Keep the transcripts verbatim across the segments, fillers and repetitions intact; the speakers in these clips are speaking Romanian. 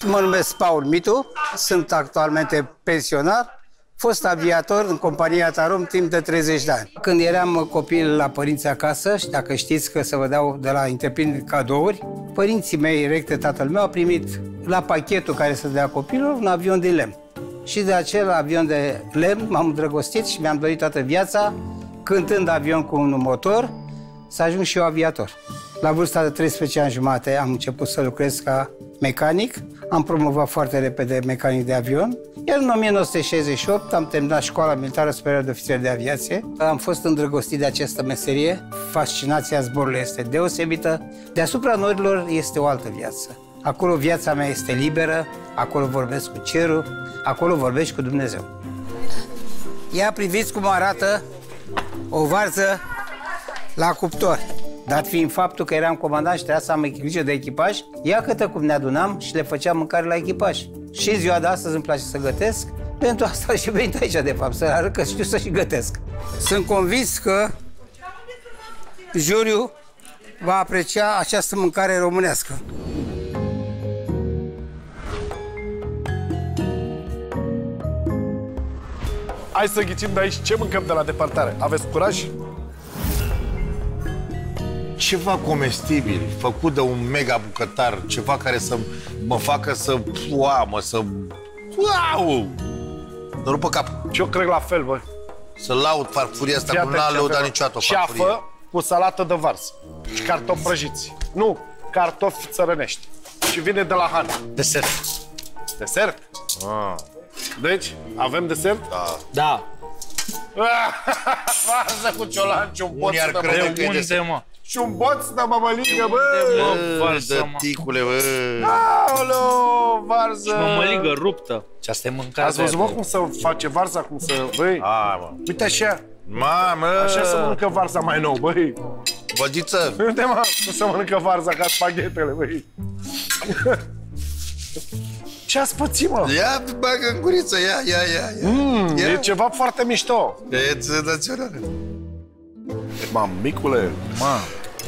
Mă numesc Paul Mitu, sunt actualmente pensionar, fost aviator în compania Tarom timp de treizeci de ani. Când eram copil la părinți acasă, și dacă știți că să vă dau de la întreprinderi cadouri, părinții mei, recte tatăl meu, a primit la pachetul care se dea copilul un avion de lemn. Și de acel avion de lemn m-am îndrăgostit și mi-am dorit toată viața, cântând avion cu un motor, să ajung și eu aviator. La vârsta de treisprezece ani jumate am început să lucrez ca mecanic, am promovat foarte repede mecanic de avion, iar în o mie nouă sute șaizeci și opt am terminat școala militară superioară de ofițeri de aviație. Am fost îndrăgostit de această meserie, fascinația zborului este deosebită, deasupra norilor este o altă viață. Acolo viața mea este liberă, acolo vorbesc cu cerul, acolo vorbești cu Dumnezeu. Ia priviți cum arată o varză la cuptor. Dat fiind faptul că eram comandant și trebuia să am grijă de echipaj, ia câtă cum ne adunam și le făceam mâncare la echipaj. Și ziua de astăzi îmi place să gătesc, pentru asta și venit aici, de fapt, să arăt că știu să și gătesc. Sunt convins că juriul va aprecia această mâncare românească. Hai să ghicim de aici ce mâncăm de la departare. Aveți curaj? Ceva comestibil, făcut de un mega bucătar, ceva care să mă facă să foamă, să... Wow! Să rupă cap. Și eu cred la fel, bă. Să laud farfuria asta, cum n-a lăudat niciodată o farfurie. Ceafă cu salată de varză și cartofi prăjiți. Nu, cartofi țărănești. Și vine de la Han. Desert. Desert? Ah. Deci, avem desert? Da. Da. Varză cu ciolan și un boț Unii ar de crede că e Unde, desert. mă? Și un boț de mămăligă, bă! Bă, dă ticule, bă! Aoleu, varză! Și mămăligă ruptă. Și asta e mâncare. Ați văzut, mă, cum se face varza, cum să... Băi, A, mă. uite așa. Mamă! Așa se mănâncă varza mai nou, băi. Băgiță! Uite, mă, cum se mănâncă varza ca spaghetele, băi. Ce ați pățit, mă? Ia, bagă în guriță, ia, ia, ia, ia. Mm, ia. e ceva foarte mișto. E națională. Mam, micule. Mamă.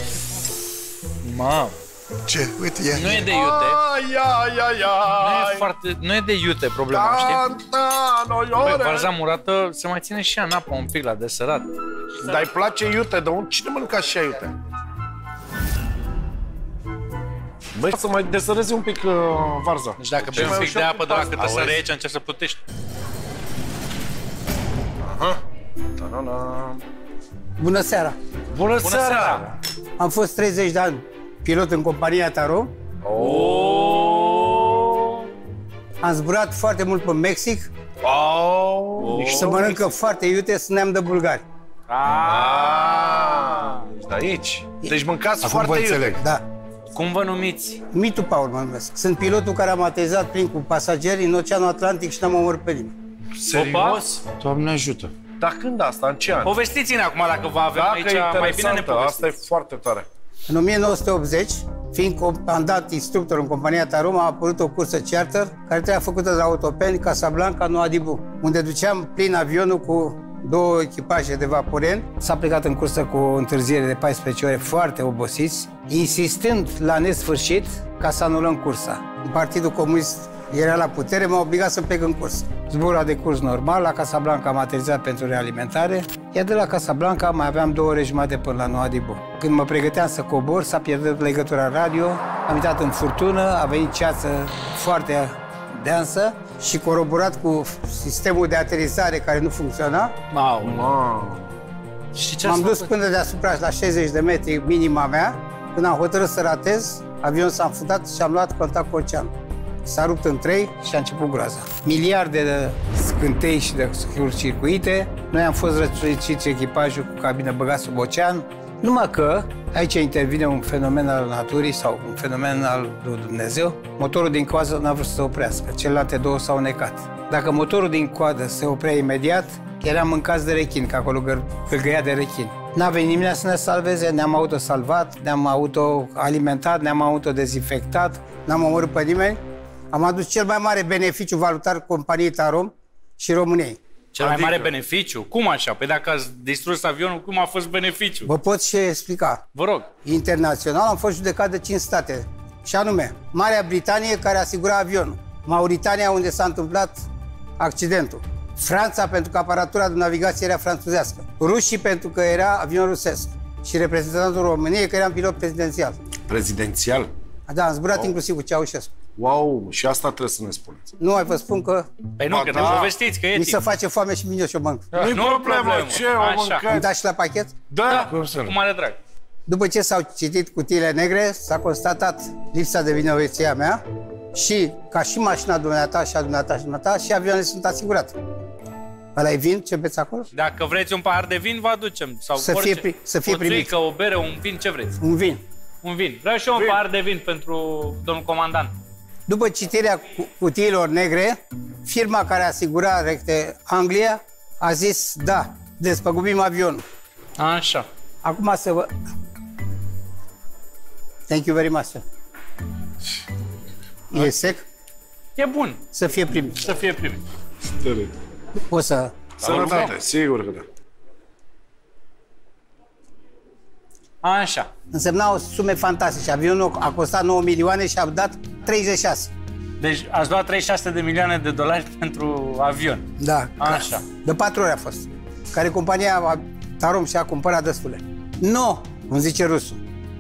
Mamă. Ce? Uite, ia. Nu e de iute. Ai, ai, ai, Nu ai. e, foarte, nu e de iute problema, știi? Băi, varza murată se mai ține și ea în apă un pic la deserat. Dar îi place iute, de unde? Cine mănâncă așa iute? Băi, să mai desărezi un pic uh, varza. Deci dacă bei un pic de apă de la câtă sări aici, încerci să plutești. Aha. Ta-da-da. Bună seara! Bună, Bună seara! seara! Am fost treizeci de ani pilot în compania Tarom. Oh. Am zburat foarte mult pe Mexic Oh. și să mănâncă foarte iute, sunt neam de bulgari. Ah. De aici. Deci mâncați Acum foarte vă iute. înțeleg. Da. Cum vă numiți? Mitu Paul mă numesc. Sunt pilotul care am aterizat plin cu pasageri în Oceanul Atlantic și n-am omorât pe nimeni. Serios? Doamne ajută. Dar când asta? În ce an? Povestiți-ne acum dacă vă avem Dacă aici, e mai bine ne interesantă, povestiți. asta e foarte tare. În o mie nouă sute optzeci, fiind comandant instructor în compania Tarom, a apărut o cursă charter care trebuia făcută de la Otopeni, Casablanca, Nouadhibou, unde duceam plin avionul cu două echipaje de vaporeni. S-a plecat în cursă cu o întârziere de paisprezece ore, foarte obosiți, insistând la nesfârșit ca să anulăm cursa. Partidul Comunist era la putere, m-a obligat să plec în curs. Zborul a decurs normal, la Casablanca am aterizat pentru realimentare, iar de la Casablanca mai aveam două ore jumate până la Nouadhibou. Când mă pregăteam să cobor, s-a pierdut legătura radio, am intrat în furtună, a venit ceață foarte deansă și coroborat cu sistemul de aterizare care nu funcționa, Wow. Wow. Și ce m-am ați dus făcut? până deasupra la șaizeci de metri minima mea. Când am hotărât să ratez, avionul s-a înfundat și am luat contact cu oceanul. S-a rupt în trei și a început groaza. Miliarde de scântei și de circuite. Noi am fost răciți echipajul cu cabină băgat sub ocean. Numai că aici intervine un fenomen al naturii sau un fenomen al lui Dumnezeu. Motorul din coadă n-a vrut să se oprească. Celelalte două s-au necat. Dacă motorul din coadă se oprea imediat, eram mâncați de rechin, că acolo gâlgăia de rechin. N-a venit nimeni să ne salveze, ne-am autosalvat, ne-am autoalimentat, ne-am autodezinfectat, n-am omorât pe nimeni. Am adus cel mai mare beneficiu valutar companiei Tarom și României. Cel mai mare beneficiu? Cum așa? Păi dacă ați distrus avionul, cum a fost beneficiu? Vă pot și explica. Vă rog. Internațional am fost judecat de cinci state și anume Marea Britanie, care asigura avionul, Mauritania, unde s-a întâmplat accidentul, Franța, pentru că aparatura de navigație era franțuzească, rușii, pentru că era avion rusesc, și reprezentantul României, că era un pilot prezidențial. Prezidențial? Da, am zburat wow. inclusiv cu Ceaușescu. Wow, și asta trebuie să ne spuneți. Nu mai vă spun că... Păi nu, că da. ne povestiți, că e mi timp. se face foame și mine și o mănânc. Nu-i nu problemă, problemă. ce o mâncat? Îmi dați și la pachet? Da, Cum să nu? Cu mare drag. După ce s-au citit cutiile negre, s-a constatat lipsa de vinovăție a mea și, ca și mașina dumneata și a dumneata și dumneata, și avioanele sunt asigurate. Ăla e vin? Ce beți acolo? Dacă vreți un pahar de vin, vă aducem. Sau Să orice. fie pri- să fie o țuică, primit. o bere, un vin, ce vreți. Un vin. Un vin. Vreau și eu un Vin. pahar de vin pentru domnul comandant. După citirea cu- cutiilor negre, firma care asigura recte Anglia a zis, da, despăgubim avionul. Așa. Acum să vă... Thank you very much, sir. E sec? E bun Să fie primit. să fie primit. O să... Sănătate, sigur că da. Așa. Însemna o sume fantastice. Avionul a costat nouă milioane și a dat treizeci și șase. Deci ați luat treizeci și șase de milioane de dolari pentru avion. Da. Așa. De patru ori a fost. Care compania Tarom și-a cumpărat destule. Nu, îmi zice rusul.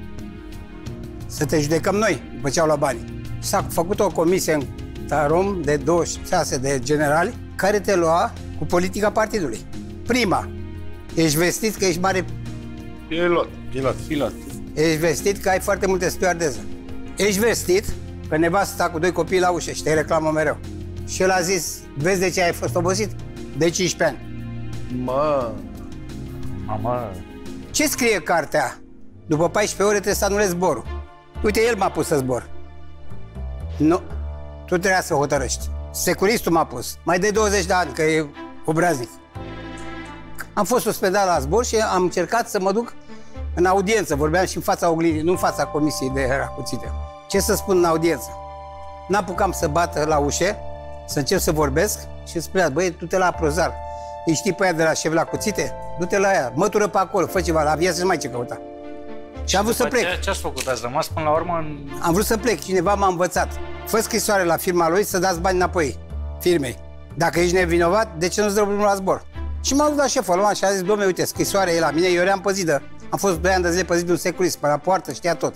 Să te judecăm noi, după ce au luat banii. S-a făcut o comisie în Tarom de douăzeci și șase de generali care te lua cu politica partidului. Prima, ești vestit că ești mare Pilot. Pilot. Pilot. Ești vestit că ai foarte multe stewardeze. Ești vestit că nevastă sta cu doi copii la ușă și te reclamă mereu. Și el a zis, vezi de ce ai fost obosit? De cincisprezece ani. Mă, Mamă. Ce scrie cartea? După paisprezece ore trebuie să anulezi zborul. Uite, el m-a pus să zbor. Nu, tu trebuia să hotărăști. Securistul m-a pus. Mai de douăzeci de ani, că e obraznic. Am fost suspendat la zbor și am încercat să mă duc în audiență. Vorbeam și în fața oglindii, nu în fața comisiei de racuțite. Ce să spun în audiență? N-apucam să bată la ușe, să încep să vorbesc și îmi spunea, băi, du-te la Prozar. Îi știi pe aia de la șef la cuțite? Du-te la ea, mătură pe acolo, fă ceva, la viață mai ce căuta. Și am vrut să plec. Ce, ce ați făcut? Ați rămas până la urmă în... Am vrut să plec, cineva m-a învățat. Fă scrisoare la firma lui să dați bani înapoi firmei. Dacă ești nevinovat, de ce nu-ți dă drumul la zbor? Și m-am dus la șeful ăla și a zis, dom'le, uite, scrisoarea e la mine, eu eram păzită. Am fost doi ani de zile păzit de un securist, pe la poartă, știa tot.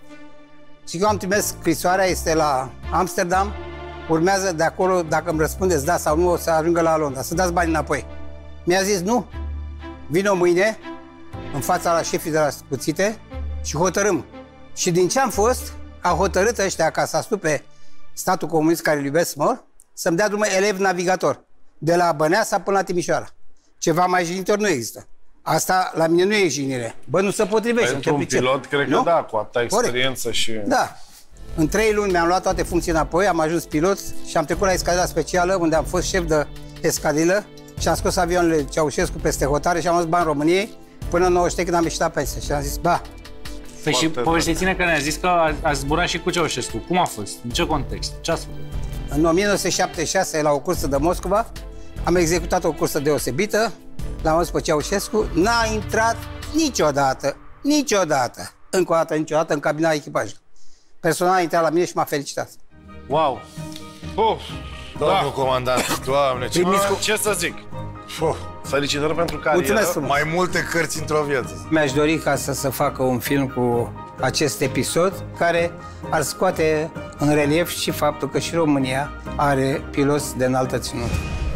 Și eu am trimis scrisoarea, este la Amsterdam, urmează de acolo, dacă îmi răspundeți da sau nu, o să ajungă la Londra, să dați bani înapoi. Mi-a zis, nu, vino mâine, în fața la șefii de la cuțite și hotărâm. Și din ce am fost, a hotărât ăștia, ca să astupe statul comunist care îl iubesc mult, să-mi dea drumul elev navigator, de la Băneasa până la Timișoara. Ceva mai jignitor nu există. Asta la mine nu e jignire. Bă, nu se potrivește. pentru un pilot, cred nu? că da, cu atâta experiență și... Da. În trei luni mi-am luat toate funcții înapoi, am ajuns pilot și am trecut la escadila specială, unde am fost șef de escadilă și am scos avioanele Ceaușescu peste hotare și am dus bani României până în nouăzeci și trei când am ieșit la pensie. Și am zis, ba, Păi și Foarte povestiți-ne că ne-a zis că a, a zburat și cu Ceaușescu. Cum a fost? În ce context? Ce ați făcut? în o mie nouă sute șaptezeci și șase, la o cursă de Moscova, am executat o cursă deosebită, l-am văzut pe Ceaușescu, n-a intrat niciodată, niciodată, încă o dată, niciodată în cabina echipajului. Personal a intrat la mine și m-a felicitat. Wow! Uf, Domnul da. comandant, Doamne, ce... Primiți cu- Ce să zic? Uf, Felicitări pentru carieră. Mulțumesc frumos. mai multe cărți într-o viață. Mi-aș dori ca să se facă un film cu acest episod care ar scoate în relief și faptul că și România are piloți de înaltă ținută.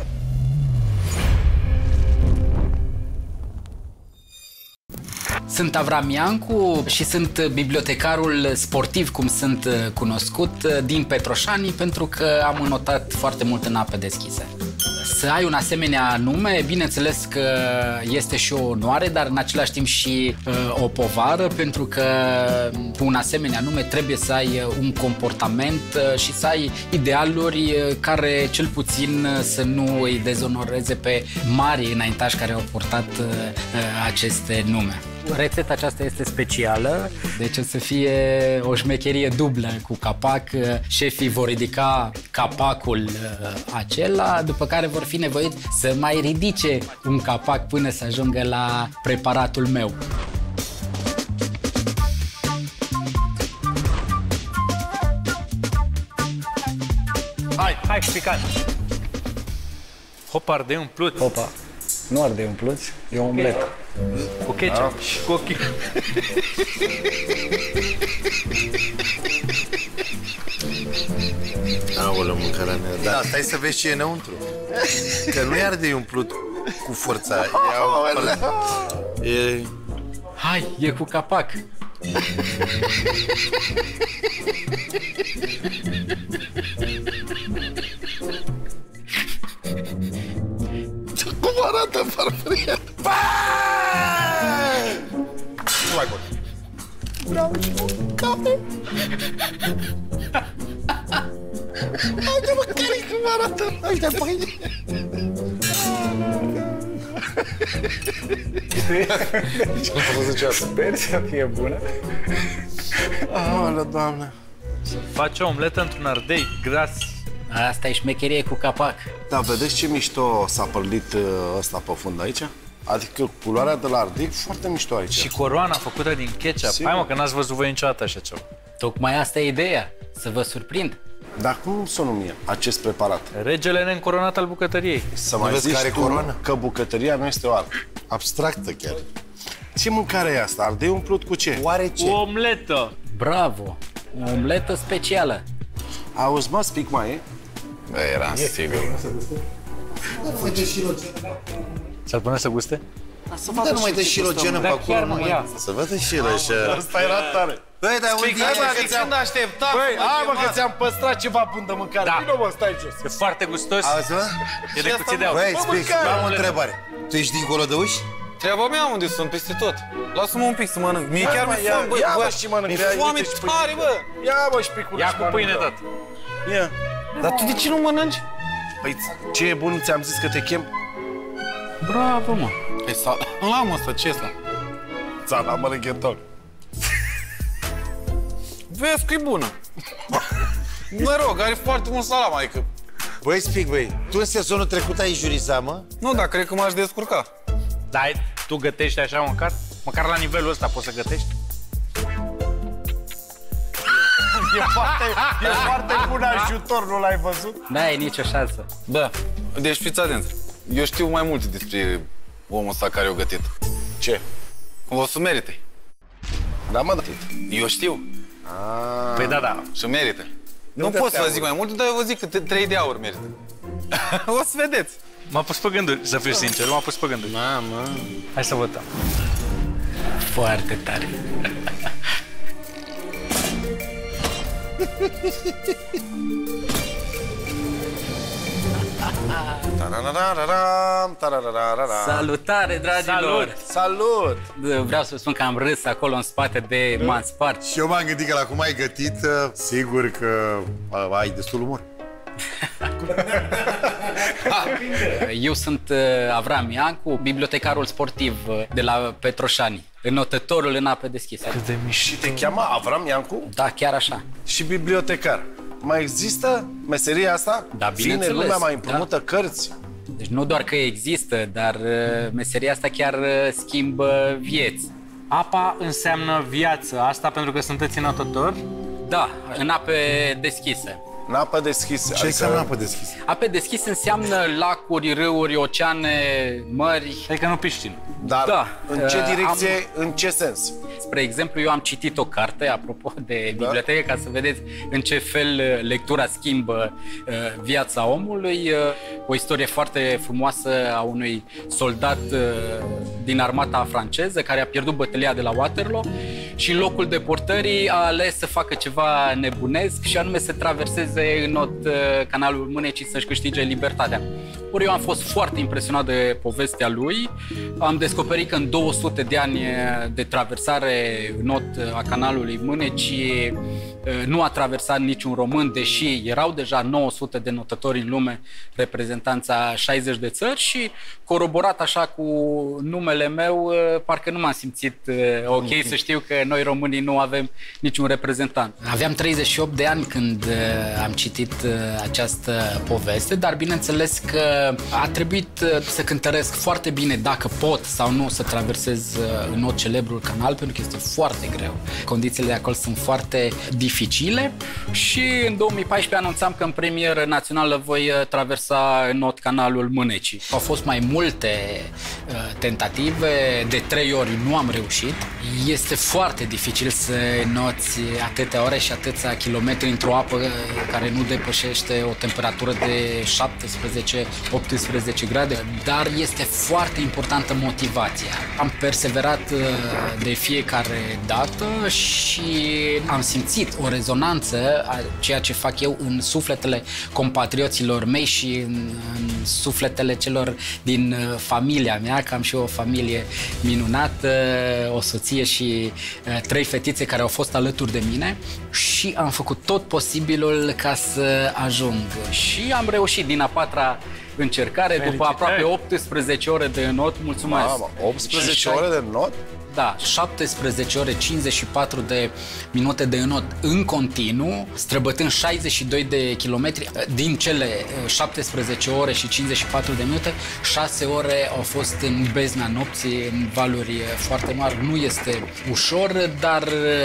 Sunt Avram Iancu și sunt bibliotecarul sportiv, cum sunt cunoscut, din Petroșani, pentru că am înotat foarte mult în ape deschise. Să ai un asemenea nume, bineînțeles că este și o onoare, dar în același timp și uh, o povară, pentru că cu un asemenea nume trebuie să ai un comportament uh, și să ai idealuri uh, care cel puțin uh, să nu îi dezonoreze pe mari înaintași care au purtat uh, uh, aceste nume. Rețeta aceasta este specială, deci o să fie o șmecherie dublă cu capac. Șefii vor ridica capacul acela, după care vor fi nevoiți să mai ridice un capac până să ajungă la preparatul meu. Hai, hai, picant. Hop, ardei umplut. Opa. Nu ardei umpluți, e o omletă. Cu ketchup și cu ochii. Aoleu, mâncarea mea. Da, stai să vezi ce e înăuntru. Că nu e ardei umplut cu forța. E, e... Hai, e cu capac. Cum arată farfuria? Nu mai pot. Vreau și mâncare. Haide mă, care cum arată? Haide, băi. Ce-am făcut niciodată? Sper să fie bună. Aoleu, Doamne. Faci o omletă într-un ardei gras. Asta e șmecherie cu capac. Da, vedeți ce mișto s-a părlit ăsta pe fund aici? Adică culoarea de la ardei foarte mișto aici. Și coroana făcută din ketchup. Sigur. Hai mă, că n-ați văzut voi niciodată așa ceva. Tocmai asta e ideea, să vă surprind. Dar cum să nu mie acest preparat? Regele neîncoronat al bucătăriei. Să mai vezi zici care tu coroană? că bucătăria nu este o artă. Abstractă chiar. Ce mâncare e asta? Ardei umplut cu ce? Oare ce? O omletă. Bravo! O omletă specială. Auzi, mă, spic mai e? Era sigur. S-ar pune să guste? Dar nu mai dă șirogenă pe acolo. chiar nu, mai- ia. Să vadă și el așa. Asta era tare. Băi, dar unde Hai, mă, e? că ți-am așteptat. Băi, hai mă, că ți-am păstrat ceva bun de mâncare. Da. Vino, mă, stai jos. E foarte gustos. Auzi, mă? E de cuțit de aur. Băi, Bă, Spic, mâncare, am o omletă. întrebare. Tu ești dincolo de uși? Treaba mea unde sunt, peste tot. Lasă-mă un pic să mănânc. Mie chiar mă, mi-e ia- foame, bă. ia, bă, mă, și mănânc. Mi-e Ia, foame uite și tare, bă. Ia, mă, șpicul. Ia cu pâine, tată. Ia. Dar tu de ce nu mănânci? Păi, ce e bun, ți-am zis că te chem? Bravo, mă! E sal... La mă ăsta, ce e ăsta? Țana, mărânghetor. Vezi că e bună. Mă rog, are foarte mult salam, adică... Băi, Spic, băi, tu în sezonul trecut ai jurizat, mă? Nu, dar cred că m-aș descurca. Dar tu gătești așa măcar? Măcar la nivelul ăsta poți să gătești? E foarte, e foarte bun ajutor, nu l-ai văzut? N-ai nicio șansă. Da, deci fiți atenți. Eu știu mai multe despre omul ăsta care o gătit. Ce? O să merite. Da, mă, da. Eu știu. Păi da, da. Și merită. Nu pot să vă zic mai mult, dar eu vă zic că trei de aur merită. O să vedeți. M-a pus pe gânduri, să fiu sincer, m-a pus pe gânduri. Mamă. Hai să votăm. Foarte tare. Tararararam, tararararam. Salutare, dragilor! Salut! Vreau să spun că am râs acolo în spate de m-am spart. Și eu m-am gândit că la cum ai gătit, sigur că a, ai destul umor. Eu sunt uh, Avram Iancu, bibliotecarul sportiv uh, de la Petroșani, înotătorul în ape deschise. Cât de mișto. Și te cheamă Avram Iancu? Da, chiar așa. Și bibliotecar. Mai există meseria asta? Da, Vine bineînțeles, lumea, mai împrumută cărți? Deci nu doar că există, dar uh, meseria asta chiar uh, schimbă vieți. Apa înseamnă viață. Asta pentru că sunteți înotători? Da, în ape deschise. În apă deschisă. Ce înseamnă apă deschisă? Ape deschise înseamnă lacuri, râuri, oceane, mări. Adică nu piscină. Dar Da. în ce Uh, direcție, în ce sens? Spre exemplu, eu am citit o carte, apropo de bibliotecă, ca să vedeți în ce fel uh, lectura schimbă uh, viața omului. Uh, o istorie foarte frumoasă a unui soldat uh, din armata franceză care a pierdut bătălia de la Waterloo și în locul deportării a ales să facă ceva nebunesc și anume să traverseze în not uh, canalul Mânecii să-și câștige libertatea. Ori eu am fost foarte impresionat de povestea lui. Am descoperit că în două sute de ani de traversare în not a canalului Mânecii nu a traversat niciun român, deși erau deja nouă sute de notători în lume, reprezentanța șaizeci de țări și coroborat așa cu numele meu, parcă nu m-am simțit ok să știu că noi românii nu avem niciun reprezentant. Aveam treizeci și opt de ani când am citit această poveste, dar bineînțeles că a trebuit să cântăresc foarte bine dacă pot sau nu să traversez în not celebrul canal, pentru că este foarte greu. Condițiile de acolo sunt foarte dificile și în două mii paisprezece anunțam că în premieră națională voi traversa înot canalul Mânecii. Au fost mai multe uh, tentative, de trei ori nu am reușit. Este foarte dificil să înoți atâtea ore și atâția kilometri într-o apă care nu depășește o temperatură de șaptesprezece optsprezece grade, dar este foarte importantă motivația. Am perseverat de fiecare dată și am simțit o rezonanță a ceea ce fac eu în sufletele compatrioților mei și în, în sufletele celor din familia mea, că am și eu o familie minunată, o soție și trei fetițe care au fost alături de mine și am făcut tot posibilul ca să ajung. Și am reușit din a patra încercare, felicitări. După aproape optsprezece ore de înot. Mulțumesc! Mamă, optsprezece ore de înot? Da, șaptesprezece ore, cincizeci și patru de minute de înot în continuu, străbătând șaizeci și doi de kilometri. Din cele șaptesprezece ore și cincizeci și patru de minute, șase ore au fost în bezna nopții, în valuri foarte mari. Nu este ușor, dar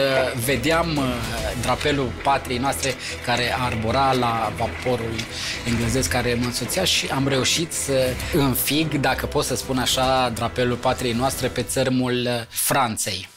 vedeam drapelul patriei noastre care arbora la vaporul englezesc care mă însoțea și am reușit să înfig, dacă pot să spun așa, drapelul patriei noastre pe țărmul Franței.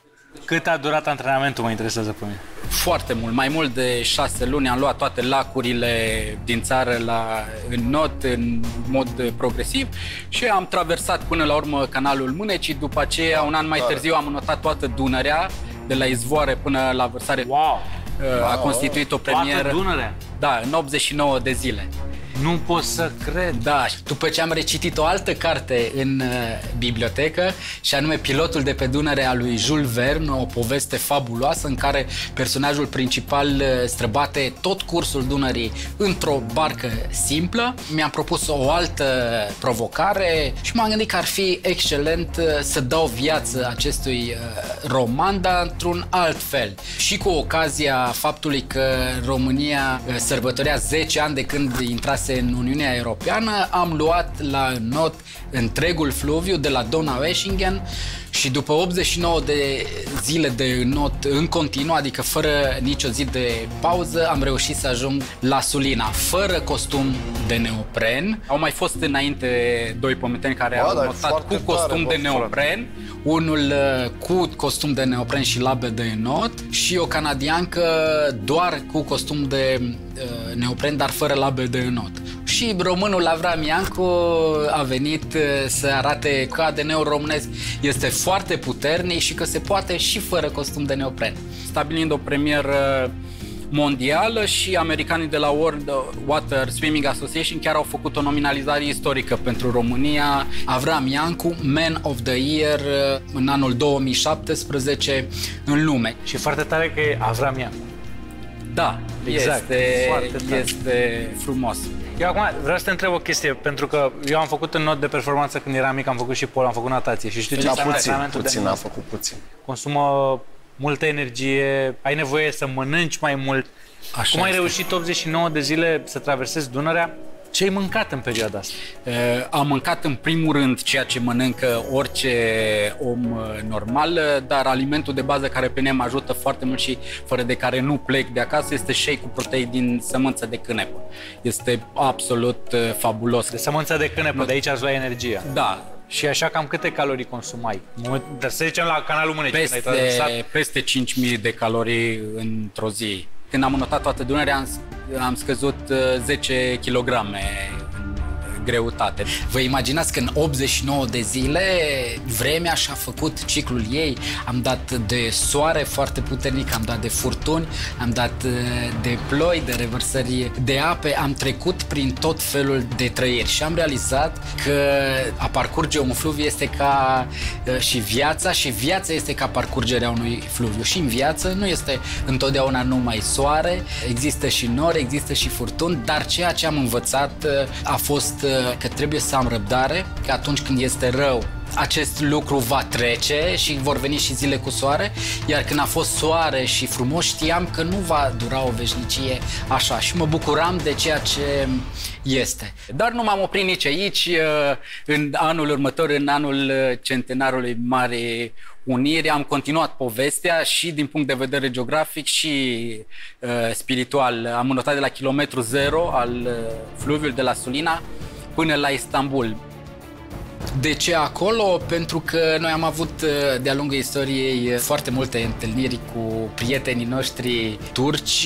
Cât a durat antrenamentul, mă interesează pe mine? Foarte mult, mai mult de șase luni. Am luat toate lacurile din țară la înot în mod progresiv și am traversat până la urmă canalul Mânecii. După aceea, un an mai târziu, am înotat toată Dunărea, de la izvoare până la vărsare. Wow! A constituit o premieră. Toată Dunărea? Da, în optzeci și nouă de zile. Nu pot să cred. Da, după ce am recitit o altă carte în uh, bibliotecă, și anume Pilotul de pe Dunăre a lui Jules Verne, o poveste fabuloasă în care personajul principal uh, străbate tot cursul Dunării într-o barcă simplă. Mi-am propus o altă provocare și m-am gândit că ar fi excelent uh, să dau viață acestui uh, roman, dar într-un alt fel. Și cu ocazia faptului că România uh, sărbătorea zece ani de când intrase în Uniunea Europeană, am luat la înot întregul fluviu de la Donaueschingen și după optzeci și nouă de zile de înot în continuu, adică fără nicio zi de pauză, am reușit să ajung la Sulina, fără costum de neopren. Au mai fost înainte doi pământeni care Ba, au înotat cu costum tare, de neopren, unul cu costum de neopren și labe de înot și o canadiancă doar cu costum de uh, neopren, dar fără labe de înot. Și românul Avram Iancu a venit să arate că A D N-ul românesc este foarte puternic și că se poate și fără costum de neopren. Stabilind o premieră mondială și americanii de la World Water Swimming Association chiar au făcut o nominalizare istorică pentru România. Avram Iancu, Man of the Year în anul două mii șaptesprezece în lume. Și foarte tare că e Avram Iancu. Da, exact. Este, este frumos. Eu acum vreau să te întreb o chestie, pentru că eu am făcut în not de performanță când eram mic, am făcut și pol, am făcut natație și știu ce Da, înseamnă puțin, antrenamentul puțin, de a not. făcut puțin. Consumă multă energie, ai nevoie să mănânci mai mult. Așa Cum ai este. reușit optzeci și nouă de zile să traversezi Dunărea? Ce ai mâncat în perioada asta? Uh, am mâncat în primul rând ceea ce mănâncă orice om uh, normal, uh, dar alimentul de bază care pe mine mă ajută foarte mult și fără de care nu plec de acasă este shake cu protei din sămânță de cânepă. Este absolut uh, fabulos. De sămânța de cânepă, de aici ați luat energia. Da. Și așa cam câte calorii consumai? Dar să zicem la canalul Mânecii, când ai Peste, traversat. peste cinci mii de calorii într-o zi. Când am înotat toată Dunărea, am, am scăzut uh, zece kilograme în greutate. Vă imaginați că în optzeci și nouă de zile vremea și-a făcut ciclul ei. Am dat de soare foarte puternic, am dat de furtuni, am dat de ploi, de revărsări de ape, am trecut prin tot felul de trăiri și am realizat că a parcurge un fluviu este ca și viața și viața este ca parcurgerea unui fluviu. Și în viață nu este întotdeauna numai soare, există și nori, există și furtuni, dar ceea ce am învățat a fost că trebuie să am răbdare, că atunci când este rău, acest lucru va trece și vor veni și zile cu soare, iar când a fost soare și frumos, știam că nu va dura o veșnicie așa și mă bucuram de ceea ce este. Dar nu m-am oprit nici aici. În anul următor, în anul centenarului Marii uniri, am continuat povestea și din punct de vedere geografic și uh, spiritual. Am înotat de la kilometru zero al uh, fluviului de la Sulina până la Istanbul. De ce acolo? Pentru că noi am avut de-a lungul istoriei foarte multe întâlniri cu prietenii noștri turci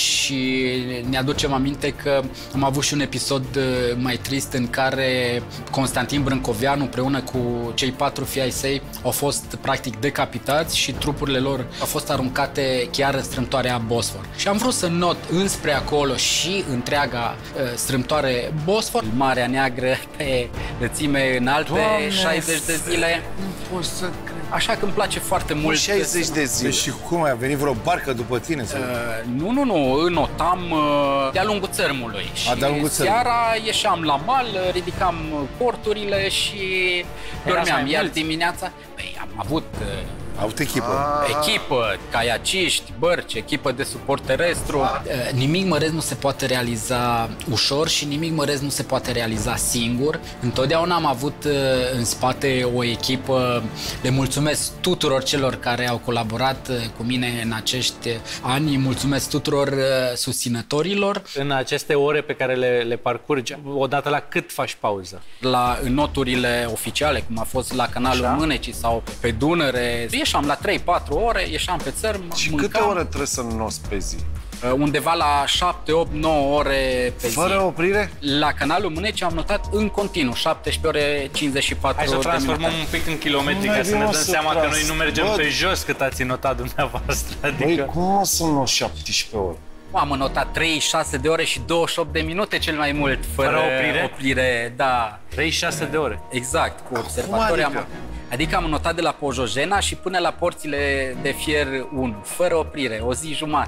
și ne aducem aminte că am avut și un episod mai trist în care Constantin Brâncoveanu împreună cu cei patru fii ai săi au fost practic decapitați și trupurile lor au fost aruncate chiar în strâmtoarea Bosfor. Și am vrut să not înspre acolo și întreaga strâmtoare Bosfor, Marea Neagră pe lățime înaltă, de șaizeci de zile. Nu pot să cred. Așa că îmi place foarte mult. șaizeci de zile. Și cum, a venit vreo barcă după tine? Sau? Uh, nu, nu, nu, înotam uh, de-a lungul țărmului. Și a, de-a lungul țărmului. Seara ieșeam la mal, ridicam porturile și dormeam. Iar dimineața, păi, am avut... Uh, A avut echipă. Echipă, caiaciști, bărci, echipă de suport terestru. Uh, nimic măreț nu se poate realiza ușor și nimic măreț nu se poate realiza singur. Întotdeauna am avut uh, în spate o echipă. Le mulțumesc tuturor celor care au colaborat uh, cu mine în acești ani. Mulțumesc tuturor uh, susținătorilor. În aceste ore pe care le, le parcurgi, odată la cât faci pauză? La noturile oficiale, cum a fost la canalul Așa. Mânecii sau pe Dunăre, ieșeam la trei patru ore, ieșeam pe țărm, Și mâncam. câte ore trebuie să noți pe zi? Undeva la șapte opt nouă ore pe Fără zi. oprire? La canalul Mânecii am notat în continuu, șaptesprezece ore cincizeci și patru Hai să o transformăm de un pic în kilometri, ca să ne dăm seama că noi nu mergem pe jos cât ați notat dumneavoastră. Adică... Băi, cum o să noți șaptesprezece ore? Am notat treizeci și șase de ore și douăzeci și opt de minute cel mai mult, fără, fără oprire? oprire, da. treizeci și șase de ore? Exact, cu observatori adică? am... Adică am notat de la Pojojena și până la porțile de fier unu, fără oprire, o zi jumate.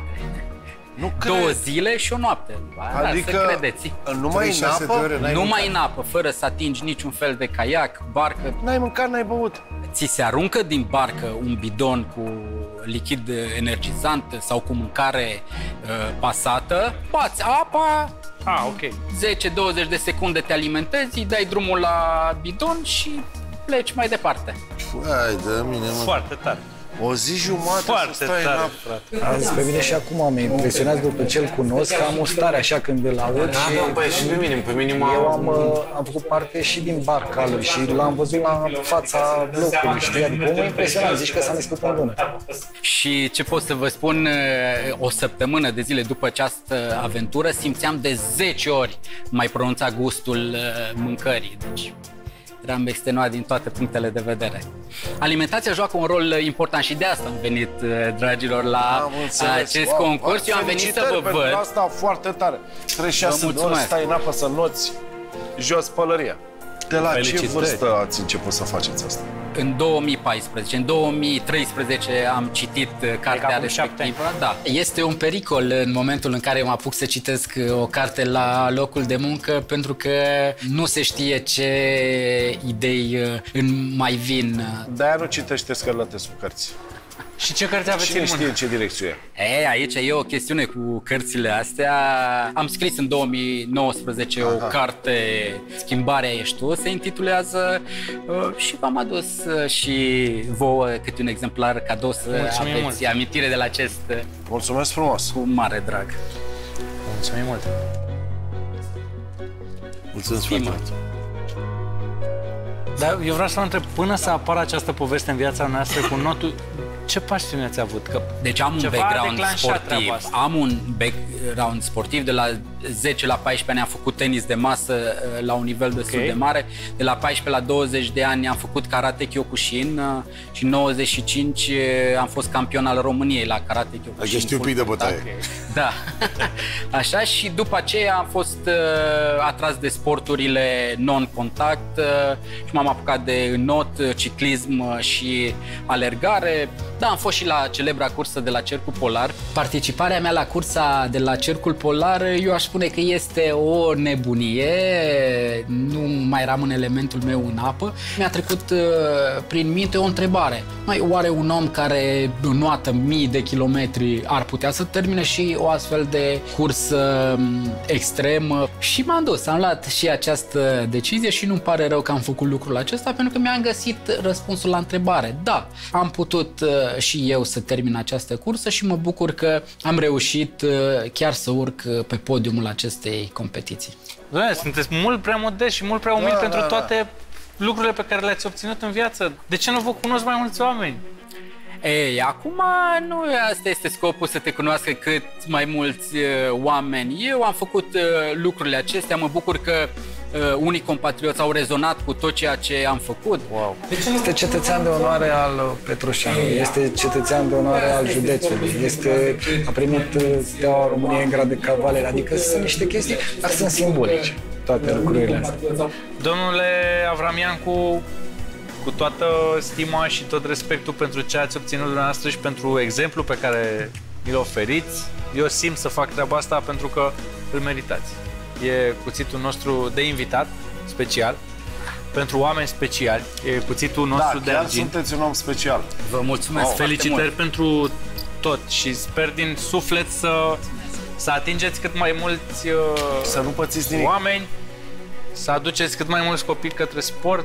Nu Două cred. zile și o noapte. Ba, Adică da, să credeți. numai în apă? Numai în apă, fără să atingi niciun fel de caiac, barcă. N-ai mâncat, n-ai băut. Ți se aruncă din barcă un bidon cu lichid energizant sau cu mâncare uh, pasată, bați apa, Ah, ok. zece douăzeci de secunde te alimentezi, dai drumul la bidon și pleci mai departe. Hai de mine, mă. Foarte tare. O zi jumătate Foarte să stai tare, în apă. frate. Azi pe mine și acum mă impresionează după ce îl cunosc, că am o stare așa când îl aud și Băi, și pe mine, pe mine m-a... eu am, am făcut parte și din barca lui și l-am văzut la fața locului, știi? Adică omul impresionant, zici că s-a născut în lună. Și ce pot să vă spun, o săptămână de zile după această aventură simțeam de zece ori mai pronunțat gustul mâncării. Deci eram extenuat din toate punctele de vedere. Alimentația joacă un rol important și de asta am venit, dragilor, la acest wow, concurs. Eu am venit să vă văd. Asta foarte tare. treizeci și șase de ore stai în apă să noți jos pălăria. De la ce vârstă ați început să faceți asta? În două mii paisprezece. În două mii treisprezece am citit cartea respectivă. Da. Este un pericol în momentul în care mă apuc să citesc o carte la locul de muncă, pentru că nu se știe ce idei îmi mai vin. De-aia nu citește scărlătescu cărți. Și ce cărți aveți Cine în mână? știe ce direcție e? E, aici e o chestiune cu cărțile astea. Am scris în două mii nouăsprezece Aha. o carte, Schimbarea ești tu, se intitulează, uh, și v-am adus uh, și vouă câte un exemplar cadou să Mulțumim aveți mult. amintire de la acest, uh, Mulțumesc frumos! cu mare drag. Mulțumim mult. Mulțumesc Stimă. foarte mult. Dar eu vreau să vă întreb, până să apară această poveste în viața noastră cu notul, ce pasiune ați avut? Că Deci am un ceva a background declanșat treaba sportiv. asta. Am un background sportiv. De la zece la paisprezece ani am făcut tenis de masă uh, la un nivel destul Ok. de mare. De la paisprezece la douăzeci de ani am făcut karate Kyokushin uh, și în nouăzeci și cinci uh, am fost campion al României la karate Kyokushin. Adică știi un pic de bătaie. Da. Așa, și după aceea am fost uh, atras de sporturile non-contact uh, și m-am apucat de înot, ciclism uh, și alergare. Da, am fost și la celebra cursă de la Cercul Polar. Participarea mea la cursa de la Cercul Polar, eu aș spune spune că este o nebunie, nu mai rămâne elementul meu în apă. Mi-a trecut uh, prin minte o întrebare. Mai oare un om care înoată mii de kilometri ar putea să termine și o astfel de cursă um, extremă? Și m-am dus, am luat și această decizie și nu-mi pare rău că am făcut lucrul acesta, pentru că mi-am găsit răspunsul la întrebare. Da, am putut uh, și eu să termin această cursă și mă bucur că am reușit uh, chiar să urc pe podiumul acestei competiții. Doamne, sunteți mult prea modest și mult prea umil da, pentru da, toate da. lucrurile pe care le-ați obținut în viață. De ce nu vă cunosc mai mulți oameni? Ei, acum nu asta este scopul, să te cunoască cât mai mulți uh, oameni. Eu am făcut uh, lucrurile acestea, mă bucur că uh, unii compatrioți au rezonat cu tot ceea ce am făcut. Wow. Este cetățean de onoare al Petroșanului, este cetățean de onoare al județului, este, a primit Steaua României în grad de cavaler, adică sunt niște chestii, dar sunt simbolice, toate lucrurile astea. Domnule Avramiancu, cu toată stima și tot respectul pentru ce ați obținut dumneavoastră și pentru exemplu pe care îl oferiți, eu simt să fac treaba asta pentru că îl meritați. E cuțitul nostru de invitat special, pentru oameni speciali, e cuțitul nostru da, de argint. Da, sunteți un om special. Vă mulțumesc. Oh, felicitări pentru tot și sper din suflet să, să atingeți cât mai mulți uh, să nu pățiți nimic. oameni, să aduceți cât mai mulți copii către sport.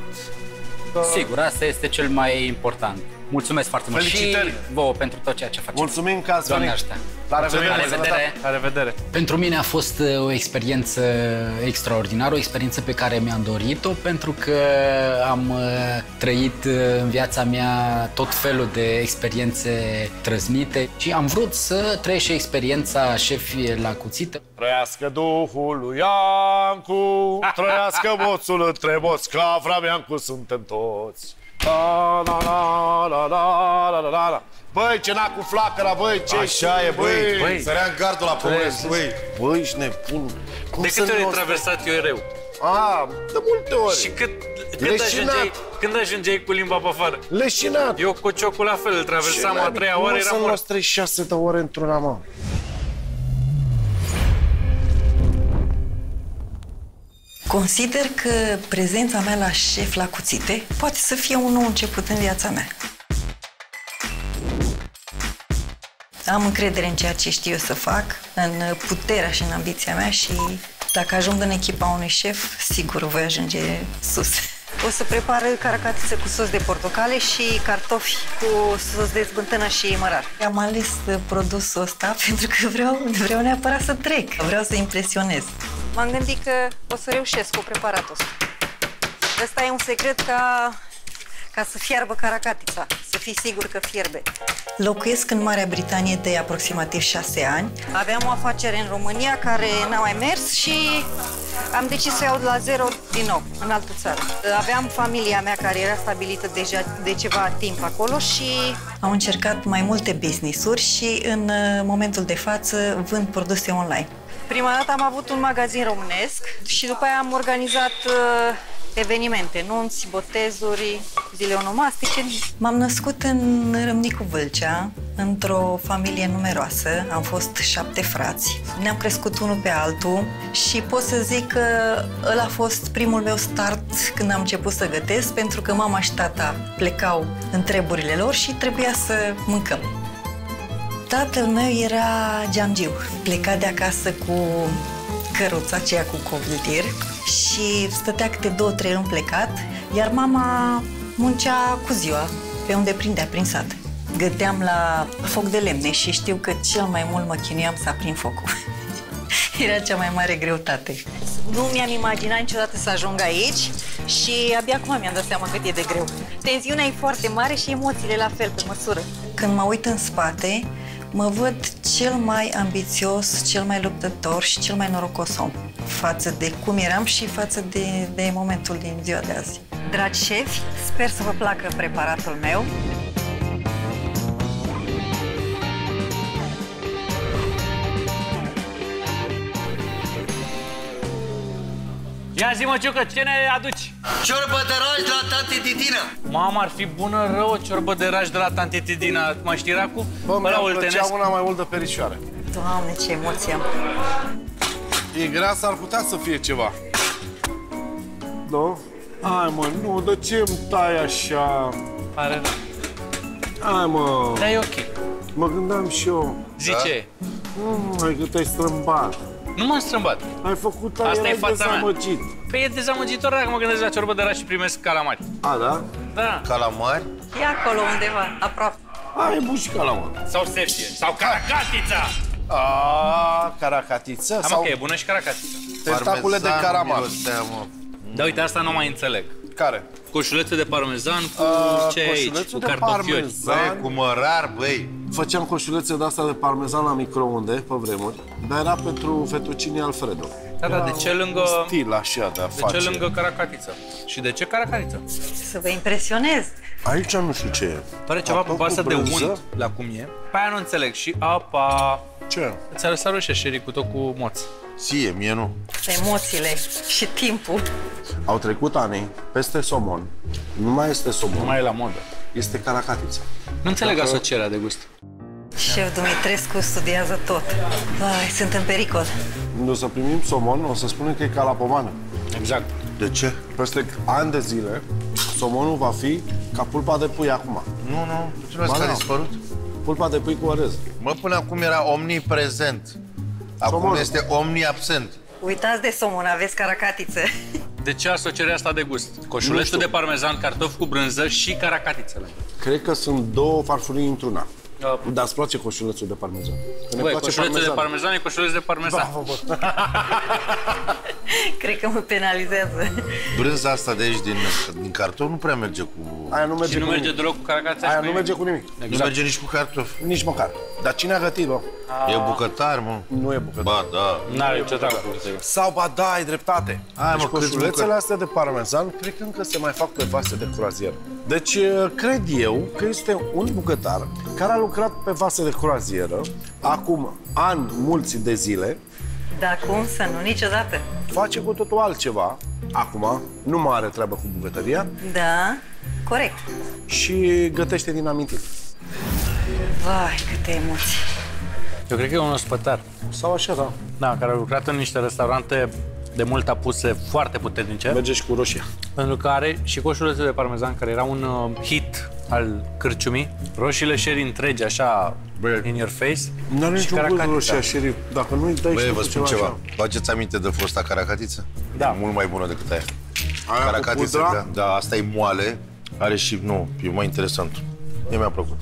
Sigur, asta este cel mai important. Mulțumesc foarte mult și vouă pentru tot ceea ce faceți. Mulțumim că ați venit. La revedere. La revedere. La revedere. Pentru mine a fost o experiență extraordinară, o experiență pe care mi-am dorit-o, pentru că am trăit în viața mea tot felul de experiențe trăznite și am vrut să trăiesc și experiența șefii la cuțită. Trăiască Duhul lui Iancu, trăiască moțul între moți, că Avramiancu suntem toți. La, la, la, la, la, la, la, la. Băi, ce n-a cu flacăra, băi, ce... Așa e, băi, băi. Sărea în gardul la progres, băi. Băi, ești nebun. De câte ori ai traversat eu reu? A, de multe ori. Și cât, când, ajungeai, când ajungeai cu limba pe afară? Leșinat. Eu cu ciocul la fel, îl traversam a treia oară, era mort. Să treizeci și șase de ore într-una, mă. Consider că prezența mea la șef la cuțite poate să fie un nou început în viața mea. Am încredere în ceea ce știu eu să fac, în puterea și în ambiția mea și dacă ajung în echipa unui șef, sigur voi ajunge sus. O să prepar caracatiță cu sos de portocale și cartofi cu sos de smântână și mărar. Am ales produsul ăsta pentru că vreau, vreau neapărat să trec, vreau să impresionez. M-am gândit că o să reușesc cu preparatul ăsta. Ăsta e un secret ca, ca să fiarbă caracatița, să fii sigur că fierbe. Locuiesc în Marea Britanie de aproximativ șase ani. Aveam o afacere în România care n-a mai mers și am decis să iau de la zero din nou, în altă țară. Aveam familia mea care era stabilită deja de ceva timp acolo și am încercat mai multe business-uri și în momentul de față vând produse online. Prima dată am avut un magazin românesc și după aia am organizat uh, evenimente, nunți, botezuri, zile onomastice. M-am născut în Râmnicu Vâlcea, într-o familie numeroasă. Am fost șapte frați. Ne-am crescut unul pe altul și pot să zic că ăla a fost primul meu start când am început să gătesc, pentru că mama și tata plecau în treburile lor și trebuia să mâncăm. Tatăl meu era geamgiu, pleca de acasă cu căruța aceea cu coviltir și stătea câte două, trei luni plecat, iar mama muncea cu ziua, pe unde prindea prin sat. Găteam la foc de lemne și știu că cel mai mult mă chinuiam să aprind focul. Era cea mai mare greutate. Nu mi-am imaginat niciodată să ajung aici și abia acum mi-am dat seama cât e de greu. Tensiunea e foarte mare și emoțiile la fel, pe măsură. Când mă uit în spate, mă văd cel mai ambițios, cel mai luptător și cel mai norocos om față de cum eram și față de, de momentul din ziua de azi. Dragi șefi, sper să vă placă preparatul meu. Ia zi, mă, Ciucă, ce ne aduci? Ciorbă de raj de la tante Titina. Mamă, ar fi bună rău o ciorbă de raj de la tante Titina. Mai știi, Racu? Bă, mi-a plăcea una mai mult de perișoare. Doamne, ce emoție am! E grea, s-ar putea să fie ceva. Nu? Hai, mă, nu, de ce îmi tai așa? Pare rău. Hai, mă. Dar e ok. Mă gândeam și eu. Zice. Mm, hai că te-ai strâmbat. Nu m-am strâmbat. Ai făcut Asta aia e fața mea. dezamăgit. Păi e dezamăgitor dacă mă gândesc la ciorbă de raș și primesc calamari. A, da? Da. Calamari? E acolo undeva, aproape. Ai bun și calamari. Sau septie. Sau caracatița. A, caracatiță? Am sau ok, e bună și caracatița. tentacule de Parmezan, caramar. mirosea, mă. Da, uite, asta nu mai înțeleg. Care? Coșulețe de parmezan cu A, ce e aici? coșulețul Cu de cartofiori. parmezan. Băi, cu mărar, băi. Făceam coșulețe de astea de parmezan la microunde, pe vremuri, dar era pentru fettuccine Alfredo. Da, da, de ce lângă... Stil așa de a De face. ce lângă caracatiță? Și de ce caracatiță? Să vă impresionez. Aici nu știu ce e. Pare ceva Apă pe pasă cu de brânză? unt, la cum e. Pe aia nu înțeleg. Și apa... Ce? Ți-a lăsat roșie, Sherry, cu tot cu moți. Ție, mie nu. Emoțiile și timpul. Au trecut ani, peste somon. Nu mai este somon. Nu mai e la modă. Este caracatița. Nu înțeleg Dacă- asocierea de gust. Șef Dumitrescu studiază tot. Vai, sunt în pericol. Când o să primim somon, o să spunem că e ca la pomană. Exact. De ce? Peste ani de zile, somonul va fi ca pulpa de pui acum. Nu, nu, tu nu Ba, că a da. dispărut? Pulpa de pui cu orez. Mă, până acum era omniprezent. Acum Somonul. este omniabsent. Uitați de somon, aveți caracatiță. De ce asocierea asta de gust? Coșulețul de parmezan, cartofi cu brânză și caracatițele. Cred că sunt două farfurii într-una. Uh, Dar îți place coșulețul de parmezan? Că ne Băi, place coșulețul de parmezan. parmezan e coșuleț de parmezan. Cred că mă penalizează. Brânza asta de aici din, din cartof nu prea merge cu... Aia nu merge Și nu cu merge nimic. deloc cu caracatița Aia și cu nu nimic. merge cu nimic. Nu merge nici cu cartof. Nici măcar. Dar cine a gătit, bă? E bucătar, mă. Nu e bucătar. Ba, da. N-are ce treabă cu bucătărie. Sau, ba da, ai dreptate. Hai, Deci mă, câți coșulețele bucăt- astea de parmezan, cred că încă se mai fac pe vase de croazieră. Deci, cred eu că este un bucătar care a lucrat pe vase de croazieră acum ani mulți de zile, Dar cum să nu, niciodată. face cu totul altceva. Acum, nu mai are treabă cu bucătăria Da, corect. și gătește din amintiri. Vai, câte emoții. Eu cred că e un ospătar. Sau așa, da. Da, care a lucrat în niște restaurante de mult apuse foarte puternice. Merge și cu roșia. Pentru că are și coșulețul de parmezan, care era un uh, hit al cârciumii. Roșiile Sherry întregi, așa, Bă. in your face. Nu are Și niciun gust caracatița. roșia, șerif. Dacă nu-i dai Băi, și vă cu spun ceva. așa. Faceți aminte de fosta caracatiță? Da. E mult mai bună decât aia. Aia cu Caracatiță, pudra? da, da, asta e moale. Are și, nu, e mai interesant. Mie mi-a plăcut.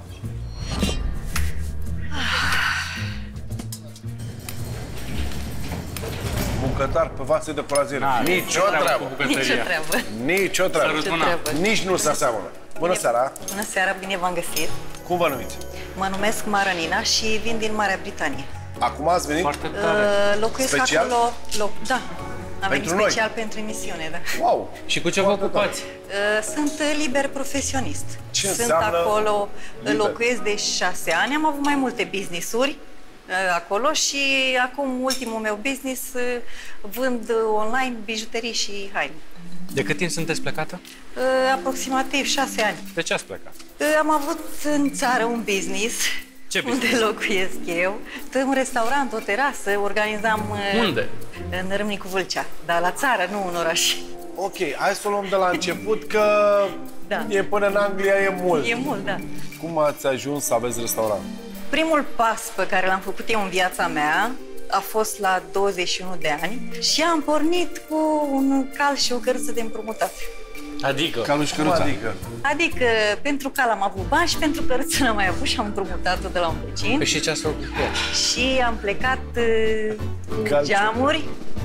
Bucătar pe vase de croazieră. Nici o treabă. Nici o treabă. Nici o treabă. Sărut Nici o mâna. treabă. Nici nu se aseamănă. Bună seara! Bună seara, bine v-am găsit. Cum vă numiți? Mă numesc Maranina și vin din Marea Britanie. Acum ați venit? Foarte tare. Uh, locuiesc Special? acolo. Loc, da. Am venit Pentru noi? special pentru emisiune, da. Wow! Și cu ce vă ocupați? Uh, Sunt liber profesionist. Ce Sunt înseamnă acolo, liber? locuiesc de șase ani, am avut mai multe business-uri uh, acolo și acum ultimul meu business uh, vând uh, online bijuterii și haine. De cât timp sunteți plecată? Uh, Aproximativ șase ani. De ce ați plecat? Uh, Am avut în țară un business. Ce Unde business? locuiesc eu. Un restaurant, o terasă, organizam uh, Unde? în Râmnicu Vâlcea, dar la țară, nu în oraș. Ok, hai să o luăm de la început că Da. e până în Anglia e mult. E mult, da. Cum ați ajuns să aveți restaurant? Primul pas pe care l-am făcut eu în viața mea a fost la douăzeci și unu de ani și am pornit cu un cal și o cărță de împrumutat. Adică? Caluș căruța. Adică? Adică pentru cal am avut bani și pentru cărță n-am mai avut și am împrumutat-o de la un vecin. Păi și ce ați făcut cu el? Și am plecat uh, cu Cal- geamuri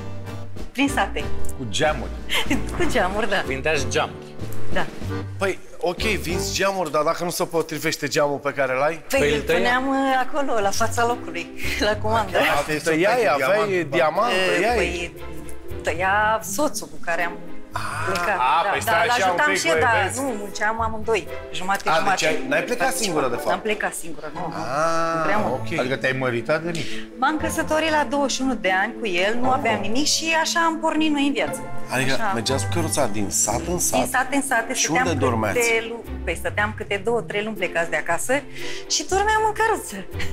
prin sate. Cu geamuri. Cu geamuri, da. Vindeați geamuri. da. Păi, ok, vinzi geamuri, dar dacă nu se potrivește geamul pe care l-ai? Păi, Păi îl îl tăia? puneam uh, acolo, la fața locului, la comandă. Tăiai, aveai diamant, Uh, tăiai? Păi, tăia soțul cu care am plecat. a, da, păi da, stai așa l-ajutam un pic, și eu, băi, dar vezi? nu, munceam amândoi, jumate, A, jumate. deci ai- n-ai plecat singură, de fapt? Am plecat singură, nu. Ah, Împreună. ok. Adică te-ai măritat de mic. M-am căsătorit la douăzeci și unu de ani cu el, nu aveam nimic și așa am pornit noi în viață. Adică Așa. mergeați cu căruța din sat în sat. Din sate în sate, Și stăteam unde dormeați? câte, lu- păi stăteam câte două, trei luni plecați de acasă și dormeam în căruță.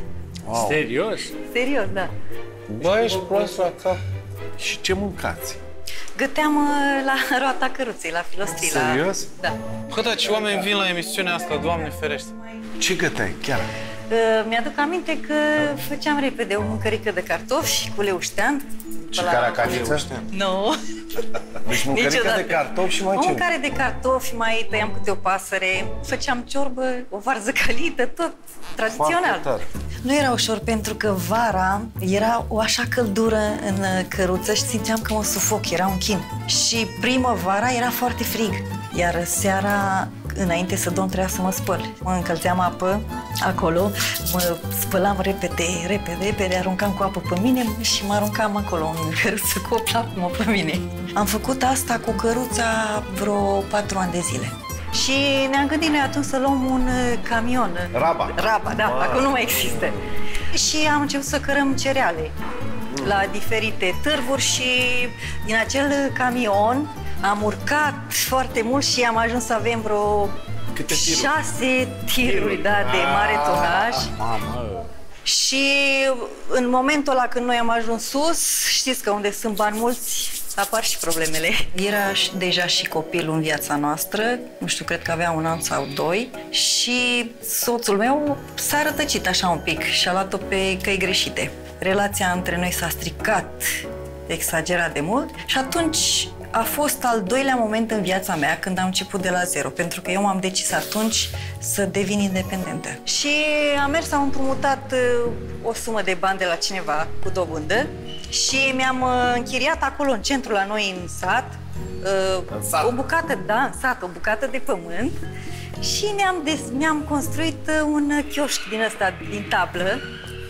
Wow. Serios? Serios, da. Bă, ești prost la cap. Și ce mâncați? Găteam uh, la roata căruței, la filostrii. Serios? La... Da. Bă, dar ce oameni vin la emisiunea asta, Doamne ferește. Ce găteai, chiar? Uh, mi-aduc aminte că făceam repede o mâncărică de cartofi cu leuștean. Și caracaniță? Nu. Deci mâncărică de cartofi și mai ce? O mâncare de cartofi, mai tăiam câte o pasăre, făceam ciorbă, o varză calită, tot tradițional. Nu era ușor pentru că vara era o așa căldură în căruță și simțeam că mă sufoc, era un chin. Și primăvara era foarte frig, iar seara, înainte să dorm, trebuia să mă spăl. Mă încălzeam apă acolo, mă spălam repede, repede, repede, aruncam cu apă pe mine și mă aruncam acolo în căruță cu o plapumă pe mine. Am făcut asta cu căruța vreo patru ani de zile. Și ne-am gândit noi atunci să luăm un camion. Raba. Raba, da, wow. Acum nu mai există. Și am început să cărăm cereale la diferite târguri și din acel camion am urcat foarte mult și am ajuns să avem vreo Câte tiruri? șase tiruri, da, de mare tonaj. Mamă! Și în momentul ăla când noi am ajuns sus, știți că unde sunt bani mulți, apar și problemele. Era deja și copilul în viața noastră, nu știu, cred că avea un an sau doi, și soțul meu s-a rătăcit așa un pic și a luat-o pe căi greșite. Relația între noi s-a stricat exagerat de mult și atunci a fost al doilea moment în viața mea când am început de la zero, pentru că eu m-am decis atunci să devin independentă. Și am mers, am împrumutat o sumă de bani de la cineva cu dobândă și mi-am închiriat acolo în centru la noi în sat, în sat. o bucată, da, în sat, o bucată de pământ și mi-am mi-am construit un chioșc din ăsta, din tablă.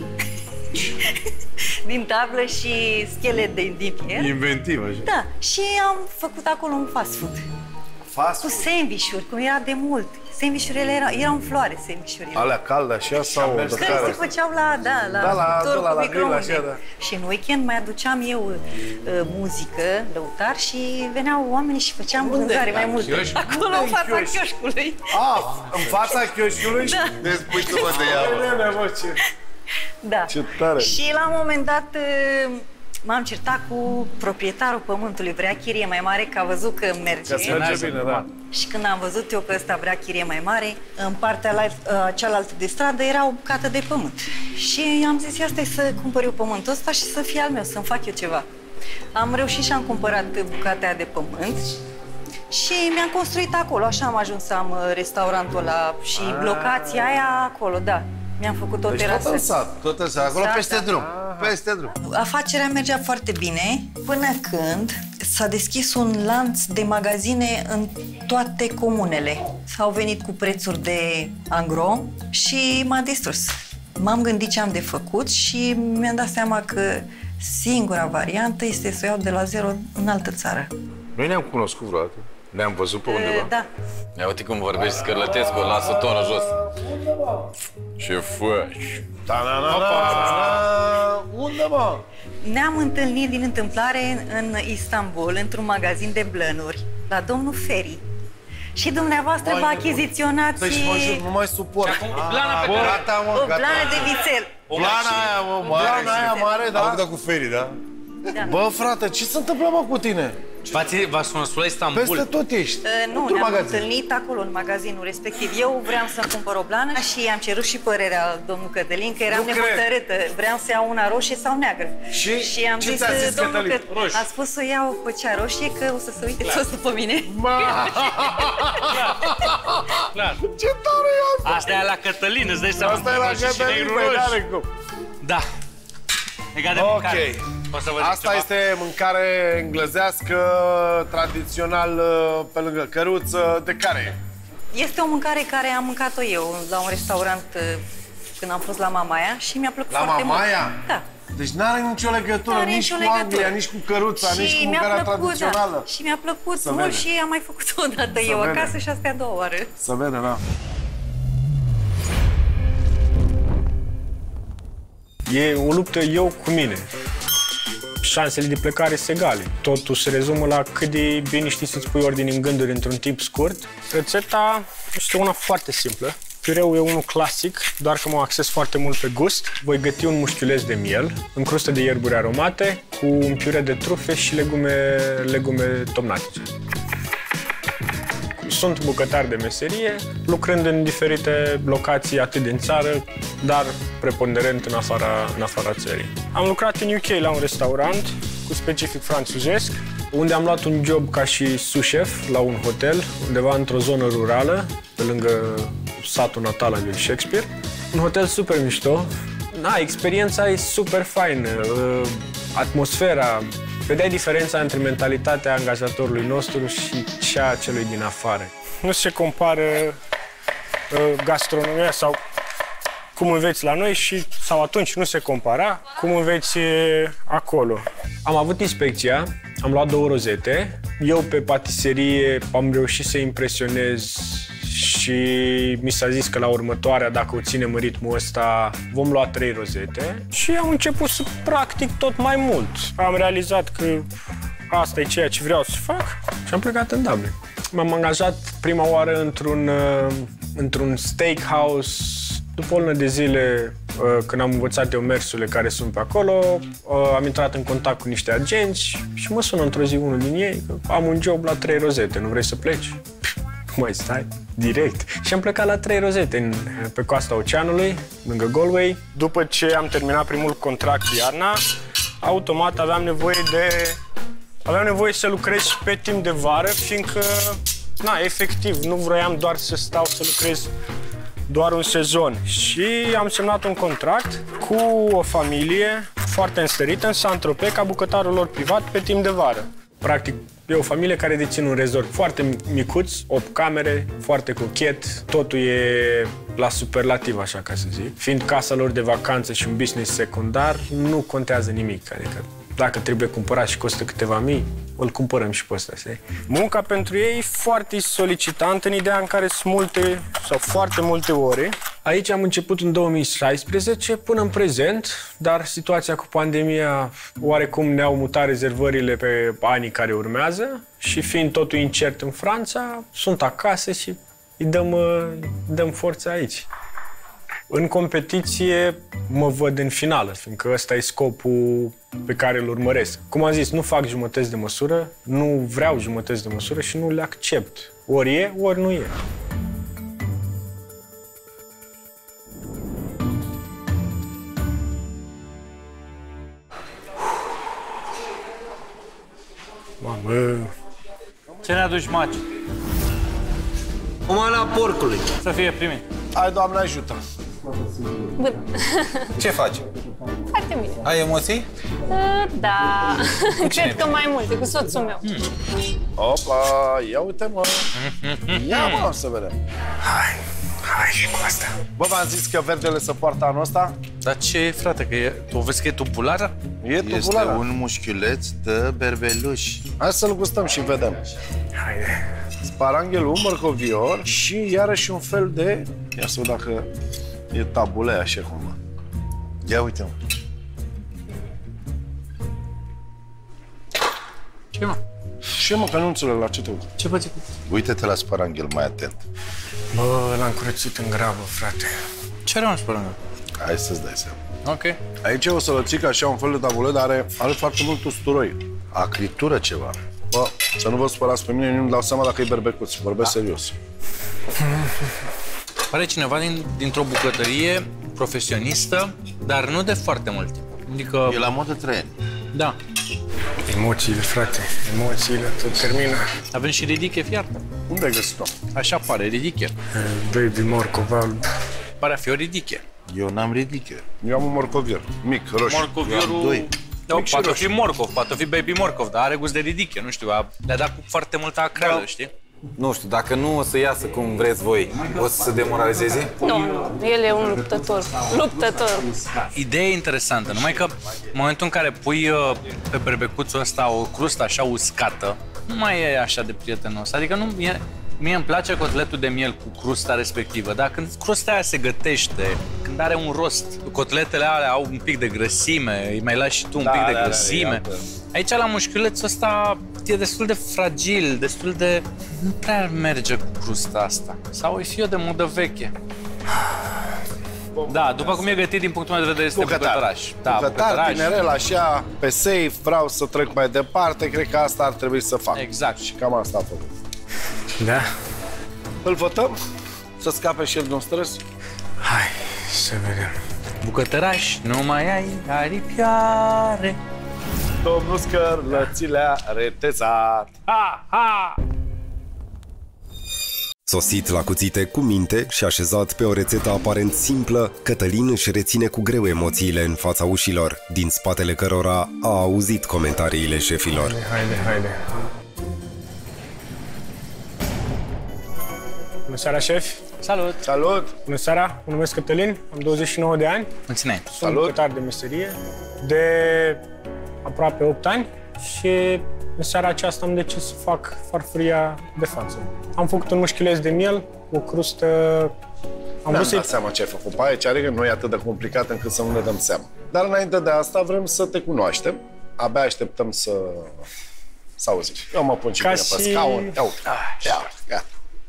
Din tablă și schelet de, din fier. Inventiv, așa. Da, și am făcut acolo un fast food. Fast cu food? sandwich-uri, cum era de mult. Sandwich-urile erau, erau în floare, sandwich-urile. Alea calde așa sau de care care? se făceau la, da, la, da, la, cuptorul la, cu la grill, microunde. așa, da. Și în weekend mai aduceam eu uh, muzică, lăutar, și veneau oamenii și făceam vânzare mai multe. Acolo, în fața chioșcului. Ah, în fața chioșcului? Da. Despui-te-mă de ea. Da. Ce tare. Și la un moment dat m-am certat cu proprietarul pământului, vrea chirie mai mare, că a văzut că merge. Că merge bine, da. Și când am văzut eu că ăsta vrea chirie mai mare, în partea la, uh, cealaltă de stradă era o bucată de pământ. Și am zis, asta e să cumpăr eu pământul ăsta și să fie al meu, să-mi fac eu ceva. Am reușit și am cumpărat bucata aia de pământ și mi-am construit acolo, așa am ajuns să am restaurantul ăla și locația aia acolo, da. Mi-am făcut o deci terasă. tot în sat, tot în sat, acolo Sat, peste da. drum, peste drum. Afacerea mergea foarte bine până când s-a deschis un lanț de magazine în toate comunele. S-au venit cu prețuri de angro și m-a distrus. M-am gândit ce am de făcut și mi-am dat seama că singura variantă este să o iau de la zero în altă țară. Noi ne-am cunoscut vreodată? Ne-am văzut pe undeva? Da. Ia uite cum vorbești scărlătescu, lasă tonul jos. Ce faci? Unde, mă? Ne-am întâlnit din întâmplare în Istanbul, într-un magazin de blănuri, la domnul Feri. Și dumneavoastră vă achiziționați... Deci mă jur, nu mai suport. Blana pe care... Gata, mă, o gata. blană de vițel. Blana aia, mă, blana aia mare, da? Am făcut cu Feri, da? Da. Bă, frate, ce se întâmplă, mă, cu tine? V-ați cunoscut la Istanbul? Peste tot ești. Uh, nu, ne-am întâlnit acolo, în magazinul respectiv. Eu vreau să-mi cumpăr o blană și am cerut și părerea domnul Cătălin, că eram nepătărâtă. Vreau să iau una roșie sau neagră. Și, și am ce zis, ți-a zis domnul Cătălin? Că a spus să iau pe cea roșie, că o să se uite toți după mine. Clar. Ce tare e asta? Asta e la Cătălin, îți dai seama. Asta e la Cătălin, băi, n-are cum. Da. Legat de mâncare. O să vă zic Asta ceva. este mâncare englezească, tradițional, pe lângă căruță. De care e? Este o mâncare care am mâncat-o eu la un restaurant când am fost la Mamaia și mi-a plăcut La foarte Mamaia? mult. Da. Deci n-are nicio legătură, N-are nici nicio cu legătură. Anglia, nici cu căruța, Și nici cu mi-a mâncarea plăcut, tradițională. Da. Și mi-a plăcut Să mult vede. și am mai făcut-o o dată Să eu vede. acasă și asta e a doua oară. Să vede, da. E o luptă eu cu mine. Șansele de plecare sunt egale. Totul se rezumă la cât de bine știi să-ți pui ordine în gânduri într-un timp scurt. Rețeta este una foarte simplă. Piureul e unul clasic, doar că mă axez foarte mult pe gust. Voi găti un mușchiuleț de miel, în crustă de ierburi aromate, cu un piure de trufe și legume, legume tomnatice. Sunt bucătar de meserie, lucrând în diferite locații, atât din țară, dar preponderent în afara, în afara țării. Am lucrat în U K la un restaurant cu specific franțuzesc, unde am luat un job ca și sous-chef la un hotel, undeva într-o zonă rurală, pe lângă satul natal al lui Shakespeare. Un hotel super mișto. Na, experiența e super faină, atmosfera. Vedeai diferența între mentalitatea angajatorului nostru și cea a celui din afară. Nu se compară uh, gastronomia sau cum înveți la noi și, sau atunci nu se compara, cum înveți acolo. Am avut inspecția, am luat două rozete. Eu pe patiserie am reușit să impresionez și mi s-a zis că la următoarea, dacă o ținem în ritmul ăsta, vom lua trei rozete. Și am început să practic tot mai mult. Am realizat că asta e ceea ce vreau să fac și am plecat în Dublin. M-am angajat prima oară într-un într-un steakhouse. După o lună de zile, când am învățat eu mersurile care sunt pe acolo, am intrat în contact cu niște agenți și mă sună într-o zi unul din ei că am un job la trei rozete, nu vrei să pleci? Mai stai, direct. Și am plecat la trei rozete în, pe coasta oceanului, lângă Galway. După ce am terminat primul contract iarna, automat aveam nevoie de... aveam nevoie să lucrez pe timp de vară, fiindcă, na, efectiv, nu vroiam doar să stau să lucrez doar un sezon. Și am semnat un contract cu o familie foarte înstărită în Saint-Tropez ca bucătarul lor privat pe timp de vară. Practic, e o familie care deține un resort foarte micuț, opt camere, foarte cochet, totul e la superlativ, așa ca să zic. Fiind casa lor de vacanță și un business secundar, nu contează nimic, adică dacă trebuie cumpărat și costă câteva mii, îl cumpărăm și pe ăsta, știi? Munca pentru ei e foarte solicitantă în ideea în care sunt multe sau foarte multe ore. Aici am început în două mii șaisprezece până în prezent, dar situația cu pandemia oarecum ne-au mutat rezervările pe anii care urmează și fiind totul incert în Franța, sunt acasă și îi dăm, dăm forță aici. În competiție mă văd în finală, fiindcă ăsta e scopul pe care îl urmăresc. Cum am zis, nu fac jumătăți de măsură, nu vreau jumătăți de măsură și nu le accept. Ori e, ori nu e. Mamă! Ce ne aduci, Maci? O mala porcului. Să fie primit. Hai, Doamne, ajută! Bun. Ce faci? Foarte bine. Ai emoții? Uh, da. Cred că mai multe, cu soțul meu. Hmm. Opa, ia uite, mă. Ia, mă, să vedem. Hai, hai și cu asta. Bă, v-am zis că verdele se poartă anul ăsta? Dar ce e, frate, că e, tu vezi că e tubulară? E tubulară. Este un mușchiuleț de berbeluș. Hai să-l gustăm și vedem. Haide. Sparanghelul, mărcovior și iarăși un fel de... Ia să văd dacă e tabule așa cumva. Ia uite-mă. Ce, mă? Ce, mă, că nu înțeleg la ce te uiți? Ce faci? Uite-te la sparanghel mai atent. Bă, l-am curățit în grabă, frate. Ce are un sparanghel? Hai să-ți dai seama. Ok. Aici e o sălățică, așa, un fel de tabule, dar are, are foarte mult usturoi. Acritură ceva. Bă, să nu vă spărați pe mine, nu-mi dau seama dacă e berbecuț. Vorbesc da. serios. Pare cineva din, dintr-o bucătărie profesionistă, dar nu de foarte mult timp. Adică... E la modă trei ani. Da. Emoțiile, frate, emoțiile, tot termină. Avem și ridiche fiartă. Unde ai găsit-o? Așa pare, ridiche. Baby morcov alb. Pare a fi o ridiche. Eu n-am ridiche. Eu am un morcovior, mic, roșu. Morcoviorul... doi. Da, poate fi morcov, poate fi baby morcov, dar are gust de ridiche, nu știu, le-a dat cu foarte multă acreală, da. Știi? Nu știu, dacă nu o să iasă cum vreți voi, o să se demoralizeze? Nu, nu, el e un luptător. Luptător. Ideea e interesantă, numai că în momentul în care pui pe berbecuțul ăsta o crustă așa uscată, nu mai e așa de prietenos. Adică nu, mie, mie îmi place cotletul de miel cu crusta respectivă, dar când crusta aia se gătește, când are un rost, cotletele alea au un pic de grăsime, îi mai lași și tu un da, pic de da, grăsime. Da, aici la mușchiulețul ăsta e destul de fragil, destul de... Nu prea merge cu crusta asta. Sau îi fi eu de modă veche. Da, după cum e gătit, din punctul meu de vedere, este bucătăraș. Da, bucătar, tinerel, așa, pe safe, vreau să trec mai departe, cred că asta ar trebui să fac. Exact. Și cam asta a făcut. Da? Îl votăm? Să scape și el de un stres? Hai, să vedem. Bucătăraș, nu mai ai aripioare. Domnul Scărlății le-a retezat. Ha, ha! Sosit la cuțite cu minte și așezat pe o rețetă aparent simplă, Cătălin își reține cu greu emoțiile în fața ușilor, din spatele cărora a auzit comentariile șefilor. Haide, haide, haide. Bună seara, șef! Salut! Salut! Bună seara, mă numesc Cătălin, am douăzeci și nouă de ani. Mulțumesc! Sunt bucătar de meserie de aproape opt ani și în seara aceasta am decis să fac farfuria de față. Am făcut un mușchiuleț de miel, o crustă... Am vrut să-i... dat seama ce ai făcut pe aici, adică nu e atât de complicat încât să nu ne dăm seama. Dar înainte de asta vrem să te cunoaștem. Abia așteptăm să... să auzim. Eu mă pun și bine pe scaun. Ia uite, ia uite, gata.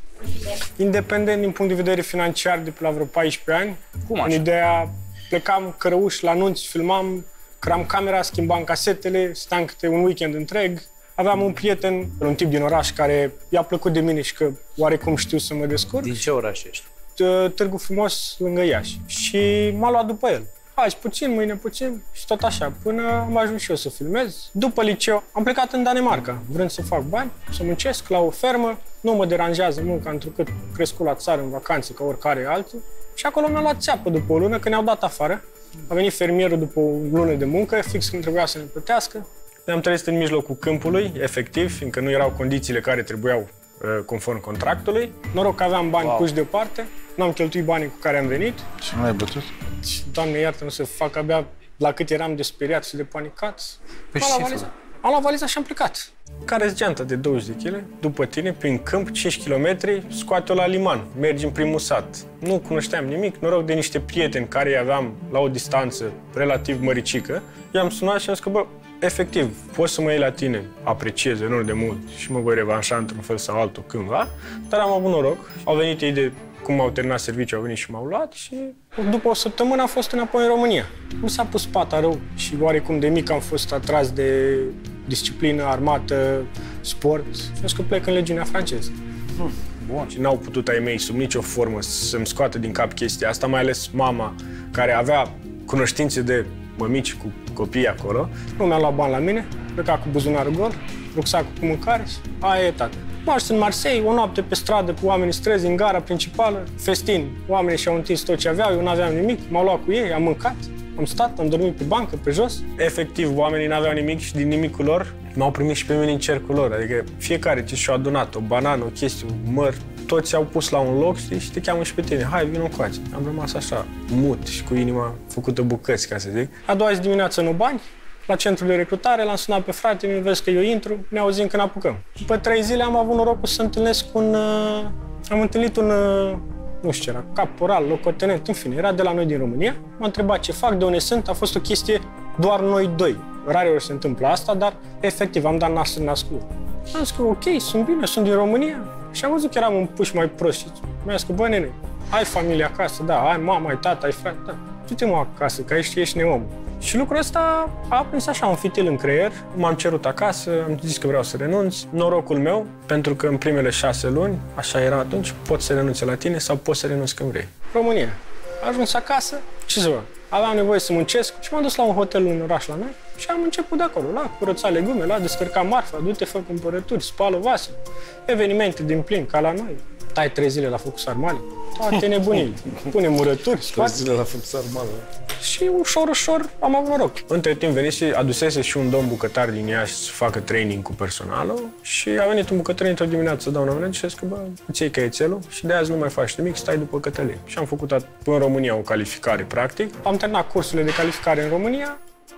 Independent din punct de vedere financiar de pe la vreo paisprezece ani. Cum așa? În ideea, plecam cărăuși la anunți, filmam, căram camera, schimbam casetele, stăteam câte un weekend întreg. Aveam un prieten, un tip din oraș, care i-a plăcut de mine și că oarecum știu să mă descurc. Din ce oraș ești? Târgu Frumos, lângă Iași. Și m-a luat după el. Azi puțin, mâine puțin și tot așa, până am ajuns și eu să filmez. După liceu am plecat în Danemarca, vrând să fac bani, să muncesc la o fermă. Nu mă deranjează munca, întrucât crescut la țară în vacanțe, ca oricare altul. Și acolo mi-a luat țeapă după o lună, că ne-au dat afară. A venit fermierul după o lună de muncă, fix când trebuia să ne plătească. Ne-am trezit în mijlocul câmpului, efectiv, fiindcă nu erau condițiile care trebuiau conform contractului. Noroc că aveam bani wow. puși deoparte, n-am cheltuit banii cu care am venit. Și nu ai bătut? Și, Doamne iartă, nu se fac, abia la cât eram de speriat și de panicat. Păi am, luat valiza, am luat valiza și am plecat. Care-s geanta de douăzeci de kilograme, după tine, prin câmp, cinci kilometri, scoate-o la liman, mergi în primul sat. Nu cunoșteam nimic, noroc de niște prieteni care îi aveam la o distanță relativ măricică. I-am sunat și am zis că, bă, efectiv, poți să mă iei la tine, apreciez enorm de mult și mă voi revanșa într-un fel sau altul cândva, dar am avut noroc, au venit ei de cum au terminat serviciul, au venit și m-au luat și după o săptămână am fost înapoi în România. Mi s-a pus pata rău și oarecum de mic am fost atras de disciplină, armată, sport și am zis că plec în legiunea franceză. Hmm. Bun. Și n-au putut ai mei sub nicio formă să-mi scoată din cap chestia asta, mai ales mama, care avea cunoștințe de mămici cu copii acolo. Nu mi-a luat bani la mine, pleca cu buzunarul gol, rucsacul cu mâncare și aia e tată. M-am ajuns în Marseille, o noapte pe stradă cu oamenii străzi, în gara principală, festin. Oamenii și-au întins tot ce aveau, eu n-aveam nimic, m-au luat cu ei, am mâncat, am stat, am dormit pe bancă, pe jos. Efectiv, oamenii n-aveau nimic și din nimicul lor m-au primit și pe mine în cercul lor. Adică fiecare ce și-a adunat, o banană, o chestie, un măr, toți au pus la un loc, știi, și te cheamă și pe tine. Hai, vină încoace. Am rămas așa, mut și cu inima făcută bucăți, ca să zic. A doua zi dimineață în bani, la centrul de recrutare, l-am sunat pe frate, mi vezi că eu intru, ne auzim când apucăm. După trei zile am avut norocul să întâlnesc un... Uh, am întâlnit un... Uh, nu știu ce era, caporal, locotenent, în fine, era de la noi din România. M-a întrebat ce fac, de unde sunt, a fost o chestie doar noi doi. Rare ori se întâmplă asta, dar efectiv am dat nas în nas cu el. Am zis că ok, sunt bine, sunt din România. Și am văzut că eram un puș mai prost și mi-a zis că, bă, nene, ai familie acasă, da, ai mama, ai tata, ai frate, da. Du-te mă acasă, că aici ești neom. Și lucrul ăsta a prins așa un fitil în creier. M-am cerut acasă, am zis că vreau să renunț. Norocul meu, pentru că în primele șase luni, așa era atunci, poți să renunți la tine sau poți să renunți când vrei. România. Am ajuns acasă, ce să fac? Aveam nevoie să muncesc și m-am dus la un hotel în oraș la noi și am început de acolo, la curăța legume, la descărca marfa, du-te, fă cumpărături, spală vase, evenimente din plin, ca la noi. Tai trei zile la făcut sarmale, toate nebunile. Pune murături, spate. Trei zile la făcut sarmale. Și ușor, ușor am avut noroc. Între timp venit și adusese și un domn bucătar din Iași să facă training cu personalul și a venit un bucătar într-o dimineață să dau un și a zis că, bă, îți iei caietelul și de azi nu mai faci nimic, stai după Cătălin. Și am făcut în România o calificare, practic. Am terminat cursurile de calificare în România,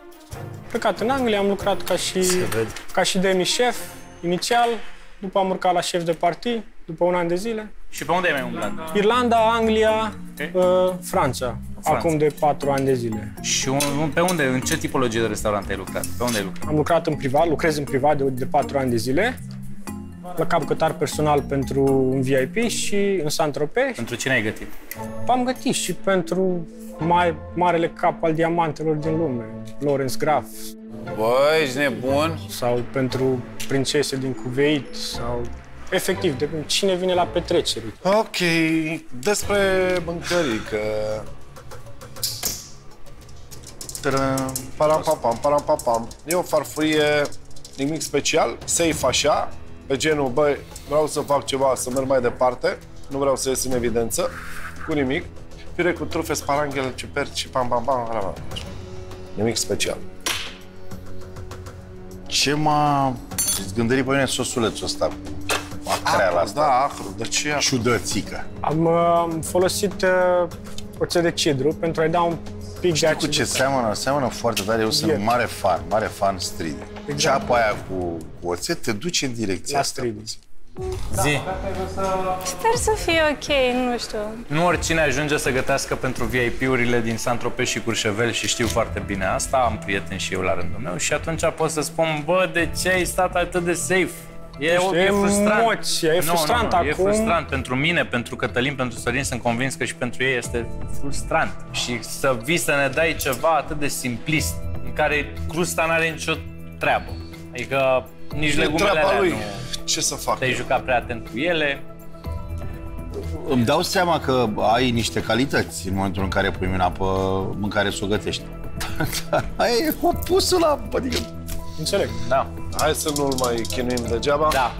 plecat în Anglia, am lucrat ca și, ca și demi-șef inițial, după am urcat la șef de partii, după un an de zile. Și pe unde ai mai umblat? Irlanda, Anglia, okay. uh, Franța, Franța, acum de patru ani de zile. Și un, pe unde, în ce tipologie de restaurant ai lucrat? Pe unde ai lucrat? Am lucrat în privat, lucrez în privat de, de patru ani de zile. la cap bucătar personal pentru un V I P și în Saint-Tropez. Pentru cine ai gătit? Am gătit și pentru mai marele cap al diamantelor din lume, Lawrence Graf. Băi, ești nebun? Sau pentru prințese din Kuwait, sau efectiv, de cine vine la petreceri. Ok, despre mâncărică. Param-pam-pam, param-pam-pam. E o farfurie, nimic special, safe așa, pe genul, băi, vreau să fac ceva, să merg mai departe, nu vreau să ies în evidență, cu nimic. Pire cu trufe, sparanghele, ciuperci și pam-pam-pam, nimic special. Ce m-a zgândărit pe mine sosulețul ăsta cu acreala asta? Da, acru, de ce acru? Ciudățică. Am uh, folosit uh, oțet de cidru pentru a-i da un pic Știi de cu ce seamănă? Seamănă foarte tare. Eu sunt Yeah. mare fan, mare fan Stridi. Exact. Ceapa aia cu, cu oțet te duce în direcția La asta. Stridi. Zi. Sper să fie ok, nu știu. Nu oricine ajunge să gătească pentru V I P-urile din Saint-Tropez și Courchevel și știu foarte bine asta, am prieteni și eu la rândul meu și atunci pot să spun, bă, de ce ai stat atât de safe? E, Știu, e frustrant. emoția, e nu, frustrant nu, nu, acum. E frustrant pentru mine, pentru Cătălin, pentru Sorin, sunt convins că și pentru ei este frustrant. Și să vii să ne dai ceva atât de simplist, în care crusta n-are nicio treabă. Adică nici legumele alea lui. nu... Ce să fac? Te-ai jucat prea atent cu ele. Îmi dau seama că ai niște calități în momentul în care pui mâna pe mâncare să o gătești. Dar aia e opusul la... Adică... Înțeleg. Da. Hai să nu-l mai chinuim degeaba. Da.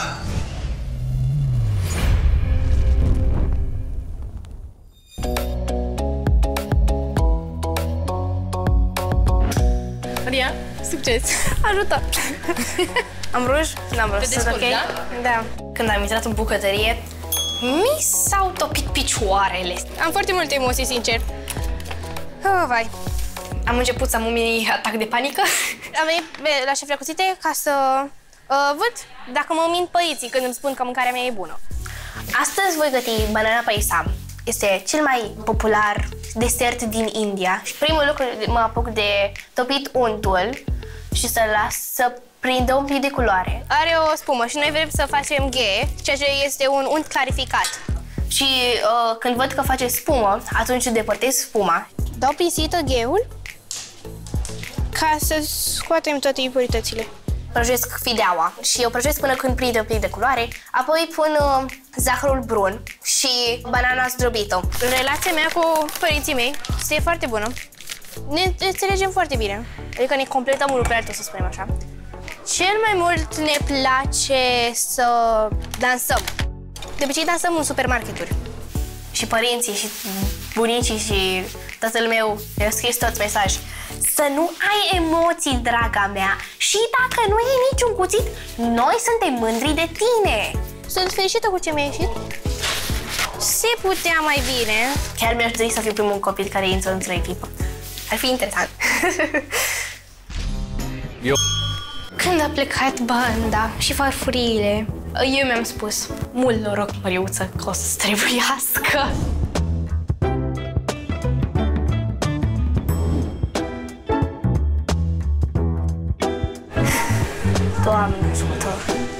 Maria, succes! Ajută! Am ruj? N-am ruj. Sunt ok? Da? Da. Când am intrat în bucătărie, mi s-au topit picioarele. Am foarte multe emoții, sincer. Oh, vai. Am început să am un mini atac de panică. Am venit la șefia cuțite ca să uh, văd dacă mă mint părinții când îmi spun că mâncarea mea e bună. Astăzi voi găti banana paisa. Este cel mai popular desert din India. Și primul lucru mă apuc de topit untul și să las să prindă un pic de culoare. Are o spumă și noi vrem să facem ghe, ceea ce este un unt clarificat. Și uh, când văd că face spumă, atunci depărtez spuma. Dau pisită gheul ca să scoatem toate impuritățile. Prăjesc fideaua și eu prăjesc până când prinde un pic de culoare, apoi pun uh, zahărul brun și banana zdrobită. Relația mea cu părinții mei este foarte bună. Ne înțelegem foarte bine, adică ne completăm unul pe altul, să spunem așa. Cel mai mult ne place să dansăm. De obicei dansăm în supermarketuri. Și părinții și bunicii și tatăl meu mi-au scris tot mesaj. Să nu ai emoții, draga mea, și dacă nu e niciun cuțit, noi suntem mândri de tine. Sunt fericită cu ce mi-a ieșit. Se putea mai bine. Chiar mi-aș dori să fiu primul copil care intră într-o echipă. Ar fi interesant. Eu... Când a plecat banda și farfuriile, eu mi-am spus, mult noroc, Măriuță, că o să-ți trebuiască. Doamne ajută!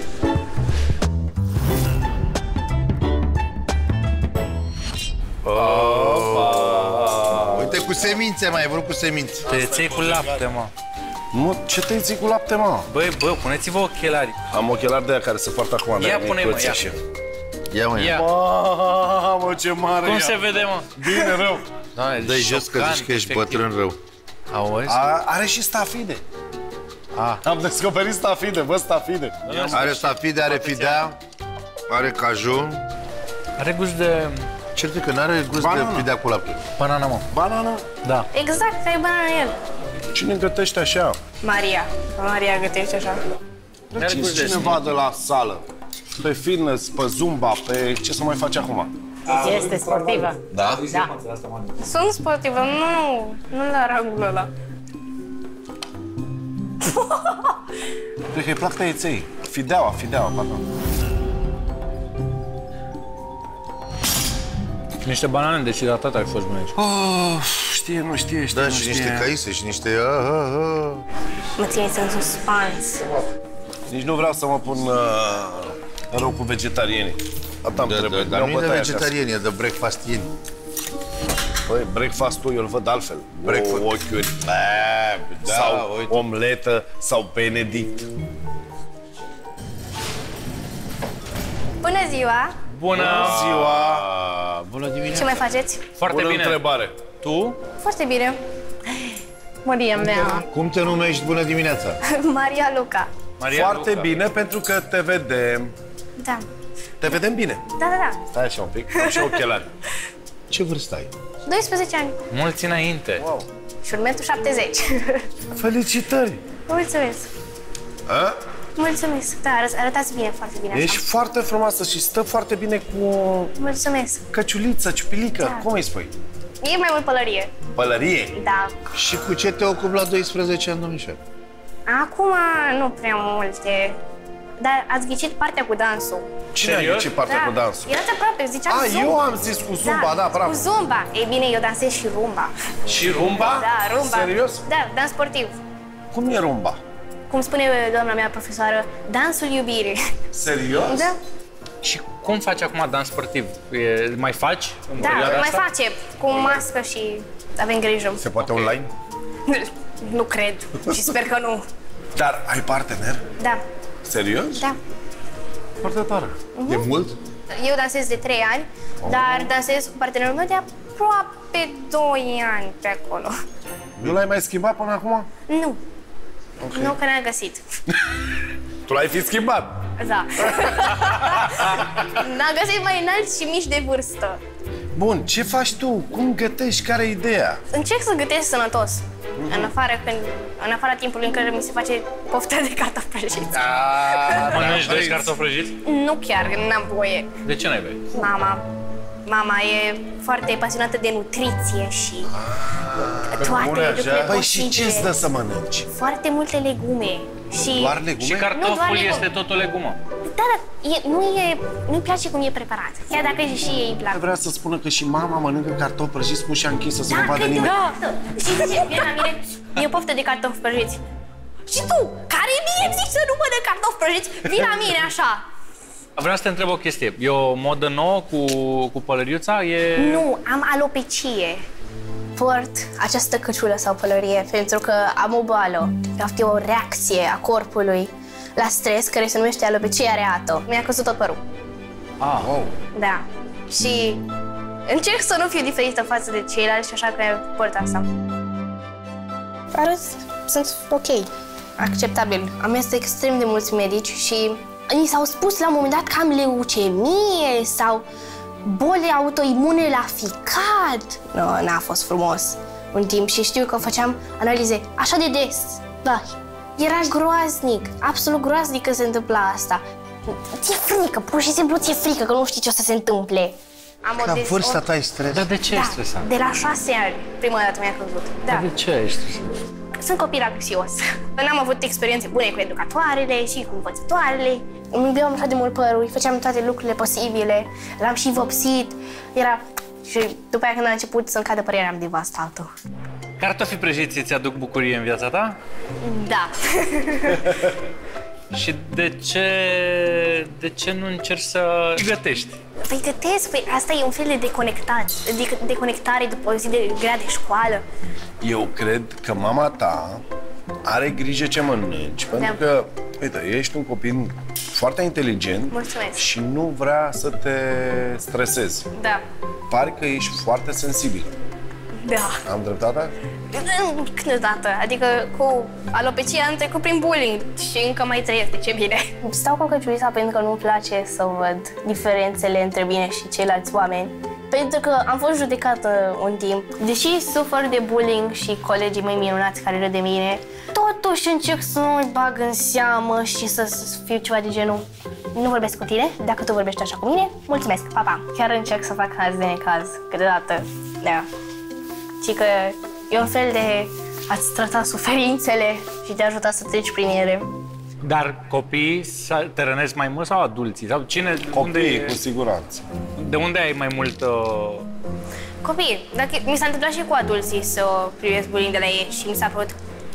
Uite, cu semințe, mai ai vrut cu semințe. Te ții cu lapte, mă. Nu, ce te ții cu lapte, mă? Băi, bă, puneți-vă ochelari. Am ochelari de aia care se poartă acum. Ia pune, mă, ia. Ia, mă, ia. Mamă, ce mare. Cum ia. se vede, mă? Bine, rău. Doamne, Dă-i jos că zici că ești bătrân rău. Auzi? A, are și stafide. A. Am descoperit stafide, vă stafide. Are stafide, are fidea, are caju. Are gust de... Cert că n-are gust Banana. de fidea cu lapte. Banana, mă. Banana? Da. Exact, ai banana în el. Cine gătește așa? Maria. Maria gătește așa. Cine cineva de la sală, pe fitness, pe zumba, pe ce să mai faci acum? Este sportivă. Da? Da. Sunt sportivă, nu, nu la rangul ăla. Cred că îi plac tăieței. Fideaua, fideaua, pardon. Niște banane deshidratate ai fost bune aici. Oh, știe, nu știe, știe, Da, nu și știe. niște caise și niște... ah, ah, ah. Mă țineți în suspans. Nici nu vreau să mă pun uh, rău cu vegetarienii. Atât am trebuie. Dar nu e de vegetarieni, e de breakfastieni. Băi, breakfast-ul eu îl văd altfel. Breakfast. Ochiuri, da, sau uite. omletă, sau benedict. Bună ziua! Bună ziua! Bună dimineața! Ce mai faceți? Foarte Bună bine. întrebare. Tu? Foarte bine. Maria mea. Cum te numești? Bună dimineața! Maria Luca. Maria Foarte Luca. bine, pentru că te vedem. Da. Te vedem bine. Da, da, da. Stai așa un pic, am și ochelari. Ce vârstă ai? doisprezece ani. Mulți înainte. Wow. Și un metru șaptezeci. Felicitări! Mulțumesc. A? Mulțumesc. Da, arăt- arătați bine, foarte bine așa. Ești foarte frumoasă și stă foarte bine cu Mulțumesc. căciuliță, ciupilică. Da. Cum îi spui? E mai mult pălărie. Pălărie? Da. Și cu ce te ocupi la doisprezece ani, domnișoară? Acum nu prea multe. Dar ați ghicit partea cu dansul. Cine a ghicit partea cu dansul? Erați aproape, ziceați A, zumba. eu am zis cu zumba, da, bravo. Cu zumba. Ei bine, eu dansez și rumba. Și rumba? Da, rumba. Serios? Da, dans sportiv. Cum e rumba? Cum spune doamna mea profesoară, dansul iubirii. Serios? Da. Și cum faci acum dans sportiv? E, mai faci în Da, perioada mai asta? face, cu mască și avem grijă. Se poate online? Nu cred și sper că nu. Dar ai partener? Da, Serios? da. Foarte tare. Mhm. E mult? Eu dansez de trei ani, dar dansez cu partenerul meu de aproape doi ani pe acolo. Nu l-ai mai schimbat până acum? Nu, Okay. nu că ne-a găsit. Tu l-ai fi schimbat. Da. N-a găsit mai înalți și mici de vârstă. Bun, ce faci tu? Cum gătești? Care e ideea? Încerc să gătesc sănătos. Mm-hmm. În afară când, în afara timpului în care mi se face poftă de cartofi prăjiți. Mănânci doi cartofi prăjiți? Nu chiar, n-am voie. De ce n-ai voie? Mama, mama e foarte pasionată de nutriție și toate lucrurile Păi și posibile. ce-ți dă să mănânci? Foarte multe legume. Și Doar legume? Și Nu, doar cartoful legume. este tot o legumă. Da, da, e, nu e, nu-i place cum e preparat. Chiar dacă și ei îi plac. Vrea să spună că și mama mănâncă cartofi prăjiți cu ușa închisă să Da, nu vadă când nimeni. da. Și zice, vine la mine, e o poftă de cartofi prăjiți. Și tu, care mie îmi zici să nu mănânc cartofi prăjiți, vii la mine așa. Vreau să te întreb o chestie. E o modă nouă cu, cu pălăriuța? E... Nu, am alopecie. Port această căciulă sau pălărie pentru că am o boală. E o reacție a corpului la stres care se numește alopecia areată. Mi-a căzut tot părul. Ah, oh. Da. Și încerc să nu fiu diferită față de ceilalți și așa că port asta. Arăt, sunt ok, acceptabil. Am mers extrem de mulți medici și mi s-au spus la un moment dat că am leucemie sau boli autoimune la ficat. Nu, n-a fost frumos un timp și știu că făceam analize așa de des. Da, era groaznic, absolut groaznic că se întâmpla asta. Ți-e frică, pur și simplu ți-e frică că nu știi ce o să se întâmple. Am La des- vârsta ta ai stres? Dar de ce da, ești stresat? de la șase ani, prima dată mi-a căzut. Da. Dar de ce ești stresat? Sunt copil anxios. N-am avut experiențe bune cu educatoarele și cu învățătoarele. Îmi iubeam așa de mult părul, îi făceam toate lucrurile posibile. L-am și vopsit. Era... Și după aia când a început să-mi cadă părerea, am devastat-o. Cartofii prăjiți îți aduc bucurie în viața ta? Da. Și de ce, de ce nu încerci să gătești? Păi gătesc, păi asta e un fel de deconectat, de deconectare după o zi de grea de școală. Eu cred că mama ta are grijă ce mănânci, pentru Da. că, uite, ești un copil foarte inteligent. Mulțumesc. Și nu vrea să te stresezi. Da. Pare că ești foarte sensibil. Da. Am dreptate? Câteodată, adică cu alopecia am trecut prin bullying și încă mai trăiesc, de ce bine. Stau cu căciulița pentru că nu-mi place să văd diferențele între mine și ceilalți oameni. Pentru că am fost judecată un timp. Deși sufăr de bullying și colegii mei minunați care râd de mine, totuși încerc să nu-i bag în seamă și să fiu ceva de genul nu vorbesc cu tine, dacă tu vorbești așa cu mine, mulțumesc, pa, pa. Chiar încerc să fac caz de necaz, câteodată, da. Și că e un fel de a-ți trata suferințele și te ajuta să treci prin ele. Dar copiii te rănesc mai mult sau adulții? Sau cine, Copiii, unde, cu siguranță. De unde ai mai mult... Uh... Copii, dacă mi s-a întâmplat și cu adulții să privesc bullying de la ei și mi s-a părut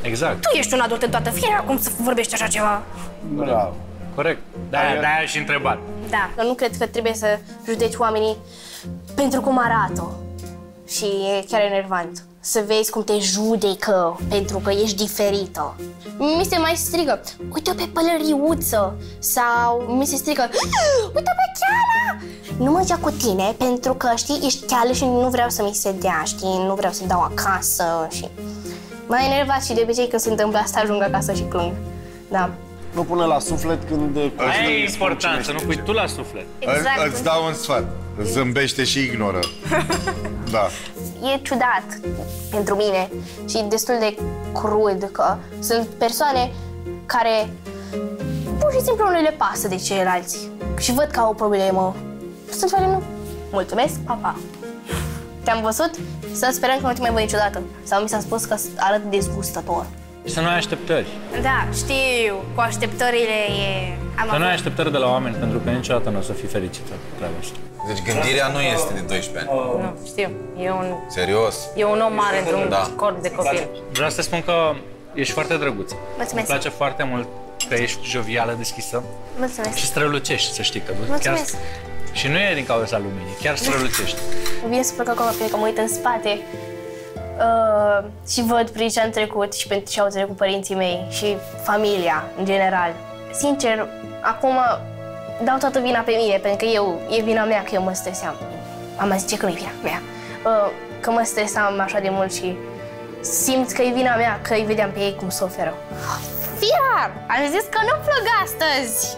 Exact. Tu ești un adult în toată firea, cum să vorbești așa ceva? Bravo. Corect. De-aia, de-aia și întrebat. Da. Eu nu cred că trebuie să judeci oamenii pentru cum arată. Și e chiar enervant. Să vezi cum te judecă pentru că ești diferită. Mi se mai strigă, uite-o pe pălăriuță. Sau mi se strigă, uite pe Cheala! Nu mă ia cu tine pentru că, știi, ești cheală și nu vreau să mi se dea, știi, nu vreau să dau acasă și... M-a enervat și de obicei când se întâmplă asta ajung acasă și plâng. Da. Nu pune la suflet când... Aia e important, să nu pui tu la suflet. Exact. Îți dau un sfat. Zâmbește și ignoră. Da. E ciudat pentru mine și destul de crud că sunt persoane care pur și simplu nu le pasă de ceilalți și văd că au o problemă. Sunt fel, nu. Mulțumesc, pa, pa. Te-am văzut? Să sperăm că nu te mai văd niciodată. Sau mi s-a spus că arăt dezgustător. Și să nu ai așteptări. Da, știu, cu așteptările e... Am să nu ai așteptări de la oameni, pentru că niciodată nu o să fii fericită cu treaba asta. Deci gândirea nu este de doisprezece ani. Nu, știu. E un... Serios? E un om mare într-un da. corp de copil. Vreau să spun că ești foarte drăguță. Mulțumesc. Îmi place foarte mult că ești jovială, deschisă. Mulțumesc. Și strălucești, să știi că... Mulțumesc. Chiar... Și nu e din cauza luminii, chiar strălucești. Vine să plec acum, pentru că mă uit în spate uh, și văd prin ce am trecut și pentru ce au trecut părinții mei și familia, în general. Sincer, acum dau toată vina pe mine, pentru că eu, e vina mea că eu mă streseam. Mama zice că nu e vina mea. Uh, că mă stresam așa de mult și simt că e vina mea, că îi vedeam pe ei cum suferă. Fiar! Am zis că nu plâng astăzi!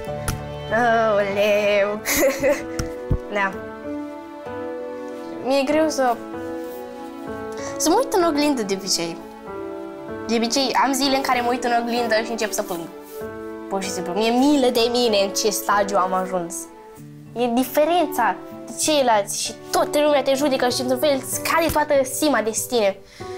Aoleu! Da. Mi-e greu să... să mă uit în oglindă de obicei. De obicei am zile în care mă uit în oglindă și încep să plâng. Pur și simplu. Mi-e milă de mine în ce stadiu am ajuns. E diferența de ceilalți și toată lumea te judecă și într-un fel îți cade toată stima de tine.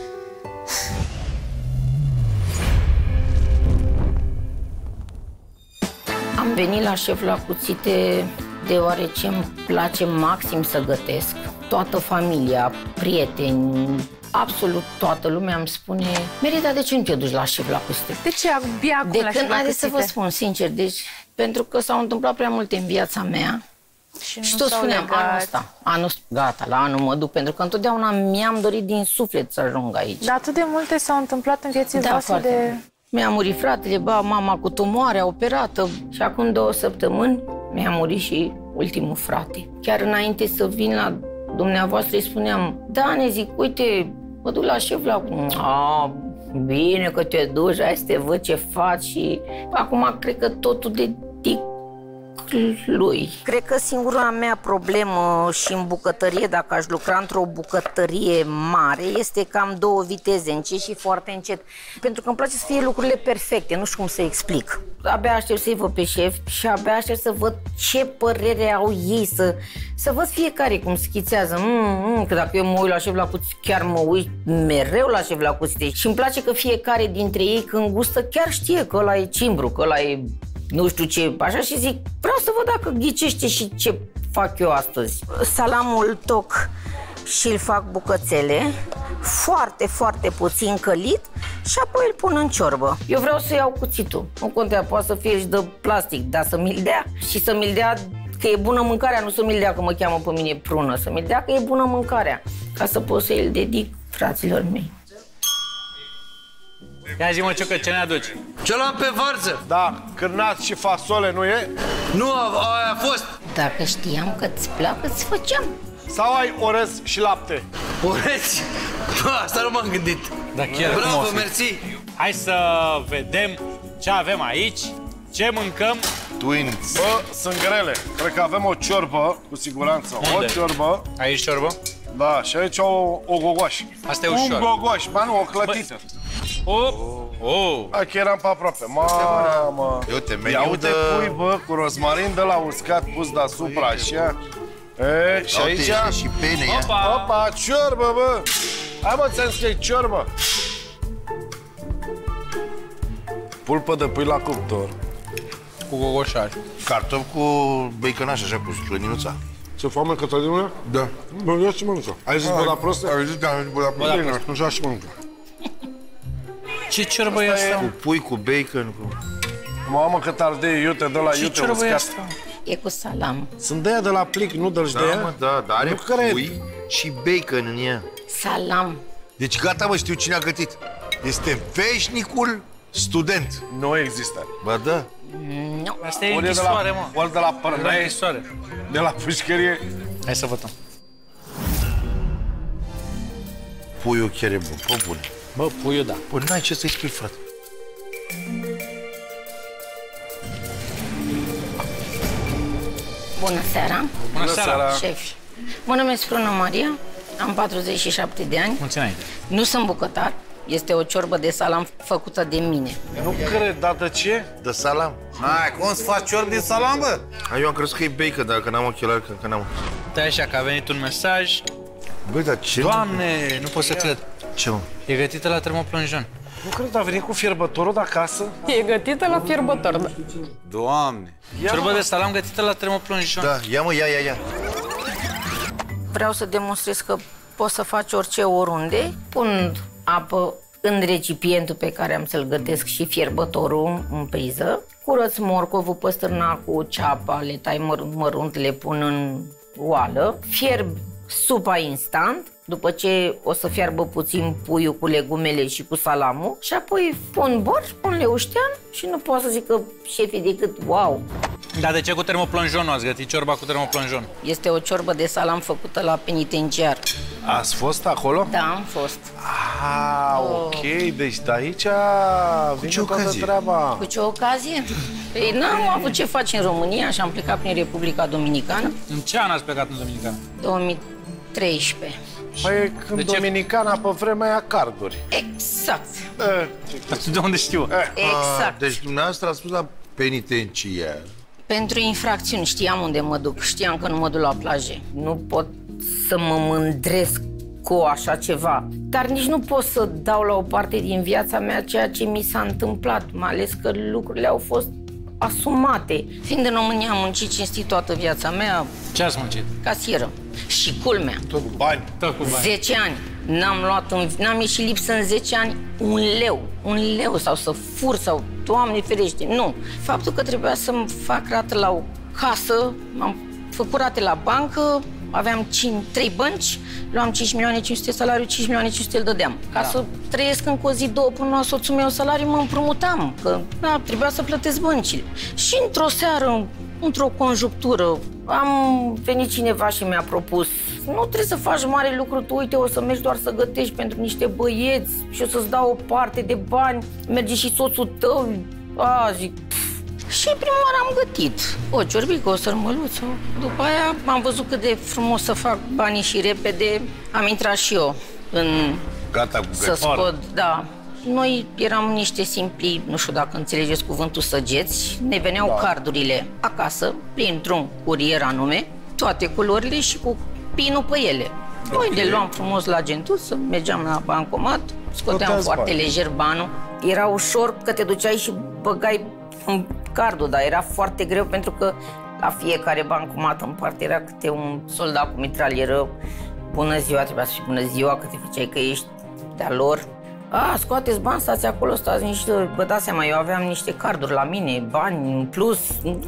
Am venit la șef la cuțite deoarece îmi place maxim să gătesc. Toată familia, prieteni, absolut toată lumea îmi spune: Merita, de ce nu te duci la șef la cuțite? De ce abia acum de la șef când, la haideți să vă spun sincer, deci pentru că s-au întâmplat prea multe în viața mea. Și, și tot spuneam, legat. anul ăsta, anul, gata, la anul mă duc, pentru că întotdeauna mi-am dorit din suflet să ajung aici. Dar atât de multe s-au întâmplat în viețile da, voastre de... Mi-a murit fratele, ba, mama cu tumoare, operată. Și acum două săptămâni mi-a murit și ultimul frate. Chiar înainte să vin la dumneavoastră îi spuneam: da, ne zic, uite, mă duc la șef la... A, bine că te duci, hai să te văd ce faci. Și acum cred că totul de tic lui. Cred că singura mea problemă și în bucătărie, dacă aș lucra într-o bucătărie mare, este că am două viteze, încet și foarte încet. Pentru că îmi place să fie lucrurile perfecte, nu știu cum să explic. Abia aștept să-i văd pe șef și abia aștept să văd ce părere au ei, să, să văd fiecare cum schițează. Mm, mm, că dacă eu mă uit la șef la cuțite, chiar mă uit mereu la șef la cuțite. Și îmi place că fiecare dintre ei când gustă chiar știe că ăla e cimbru, că ăla e nu știu ce, așa, și zic, vreau să văd dacă ghicește și ce fac eu astăzi. Salamul toc și îl fac bucățele, foarte, foarte puțin călit și apoi îl pun în ciorbă. Eu vreau să iau cuțitul, nu contează, poate să fie și de plastic, dar să mi-l dea și să mi-l dea că e bună mâncarea, nu să mi-l dea că mă cheamă pe mine prună, să mi-l dea că e bună mâncarea, ca să pot să îl dedic fraților mei. Ia zi, mă, Ciucă, ce ne aduci? Ce luam pe varză? Da, cârnați și fasole, nu e? Nu, aia a fost. Dacă știam că îți plac, îți făceam. Sau ai orez și lapte? Orez? Asta nu m-am gândit. Da, chiar bravo, frumos. mersi. Hai să vedem ce avem aici, ce mâncăm. Twins. Bă, sunt grele. Cred că avem o ciorbă, cu siguranță. Unde? O ciorbă. Aici ciorbă? Da, și aici o, o gogoaș. Asta e ușor. Un gogoaș, ba nu, o clătită. Oh, oh. Hai că eram pe aproape. Mamă. Uite, Ia meniu uite de... pui, bă, cu rozmarin de la uscat pus deasupra, așa. E, și aici... și pene, ia. Opa, opa, ciorbă, bă. Hai, mă, ți-am zis că e ciorbă. Pulpă de pui la cuptor. Cu gogoșari. Cartofi cu baconaș, așa, cu slăninuța. Ce foame, Cătălinule? Da. Bă, ia și mănâncă. Ai zis bă la proste? Ai zis că am zis bă la proste, nu așa și mănâncă. Ce ciorbă e asta? Cu pui, cu bacon, cu... Mamă, cât ardei, iute, de la Ce iute ciorbă e uscat. asta? E cu salam. Sunt de aia de la plic, nu dă-l Da, de aia? mă, da, dar are Nu care- pui și bacon în ea. Salam. Deci gata, mă, știu cine a gătit. Este veșnicul student. Nu există. Ba da. Nu. Asta e Ori de închisoare, la, mă. ori de la Da, e părăie, închisoare. de la pușcărie. Hai să votăm. Puiul chiar e bun, pe bune. Bă, puiul da. Bă, n-ai ce să-i spui, frate. Bună seara. Bună seara. Șefi. Mă numesc Bruna Maria, am patruzeci și șapte de ani. Mulți înainte. Nu sunt bucătar. Este o ciorbă de salam făcută de mine. Nu cred, dar de ce? De salam. Hai, cum să faci ciorb din salam, bă? A, eu am crezut că e bacon, dar că n-am ochelari, că, că n-am... Stai așa că a venit un mesaj. Băi, dar ce? Doamne, nu pot să cred. Ce, mă? E gătită la termoplonjon. Nu cred, a venit cu fierbătorul de acasă? E gătită la fierbător, da. Doamne. Ciorbă de salam gătită la termoplonjon. Da, ia mă, ia, ia, ia. Vreau să demonstrez că poți să faci orice oriunde, pun apă în recipientul pe care am să-l gătesc și fierbătorul în priză, curăț morcovul, păstârnacul, ceapa, le tai mărunt, mărunt, le pun în oală, fierb supa instant, după ce o să fiarbă puțin puiul cu legumele și cu salamul și apoi pun borș, pun leuștean și nu pot să zic că șefii decât wow. Dar de ce cu termoplonjon nu ați gătit ciorba cu termoplonjon? Este o ciorbă de salam făcută la penitenciar. Ați fost acolo? Da, am fost. Ah, ok, deci de aici vine ce toată ocazie? treaba. Cu ce ocazie? Păi n-am avut ce face în România și am plecat prin Republica Dominicană. În ce an ați plecat în Dominicană? două mii treisprezece. Păi când De ce? Dominicana pe vremea aia carduri. Exact. Eh, De unde știu? Exact. Deci dumneavoastră ați spus la penitenciar. Pentru infracțiuni știam unde mă duc, știam că nu mă duc la plaje. Nu pot să mă mândresc cu așa ceva. Dar nici nu pot să dau la o parte din viața mea ceea ce mi s-a întâmplat, mai ales că lucrurile au fost asumate. Fiind în România, am muncit cinstit toată viața mea. Ce ați muncit? Casieră. Și culmea. tot cu bani. Tot cu bani. zece ani. N-am luat, în, n-am ieșit lipsă în zece ani un leu. Un leu sau să fur sau, Doamne ferește, nu. Faptul că trebuia să-mi fac rată la o casă, am făcut rate la bancă, aveam trei bănci, luam cinci milioane cinci sute salariu, cinci milioane cinci sute îl dădeam. Ca da. să trăiesc încă o zi, două, până la soțul meu salariu, mă împrumutam, că da, trebuia să plătesc băncile. Și într-o seară, într-o conjunctură, am venit cineva și mi-a propus: nu trebuie să faci mare lucru, tu uite, o să mergi doar să gătești pentru niște băieți și o să-ți dau o parte de bani, merge și soțul tău. A, zic, pf. Și prima oară am gătit o ciorbică, o sărmăluță. După aia am văzut cât de frumos să fac banii și repede, am intrat și eu în... Gata cu să scot, da. Noi eram niște simpli, nu știu dacă înțelegeți cuvântul, săgeți. Ne veneau da. cardurile acasă, printr-un curier anume, toate culorile și cu pinul pe ele. Noi okay. le luam frumos la gentuță, mergeam la bancomat, scoteam Puteți foarte bani. lejer banul. Era ușor că te duceai și băgai în cardul, dar era foarte greu pentru că la fiecare bancomat în parte era câte un soldat cu mitralieră. Bună ziua, trebuia să fii bună ziua, că te făceai că ești de-a lor. A, scoateți bani, stați acolo, stați niște... Vă dați seama, eu aveam niște carduri la mine, bani în plus.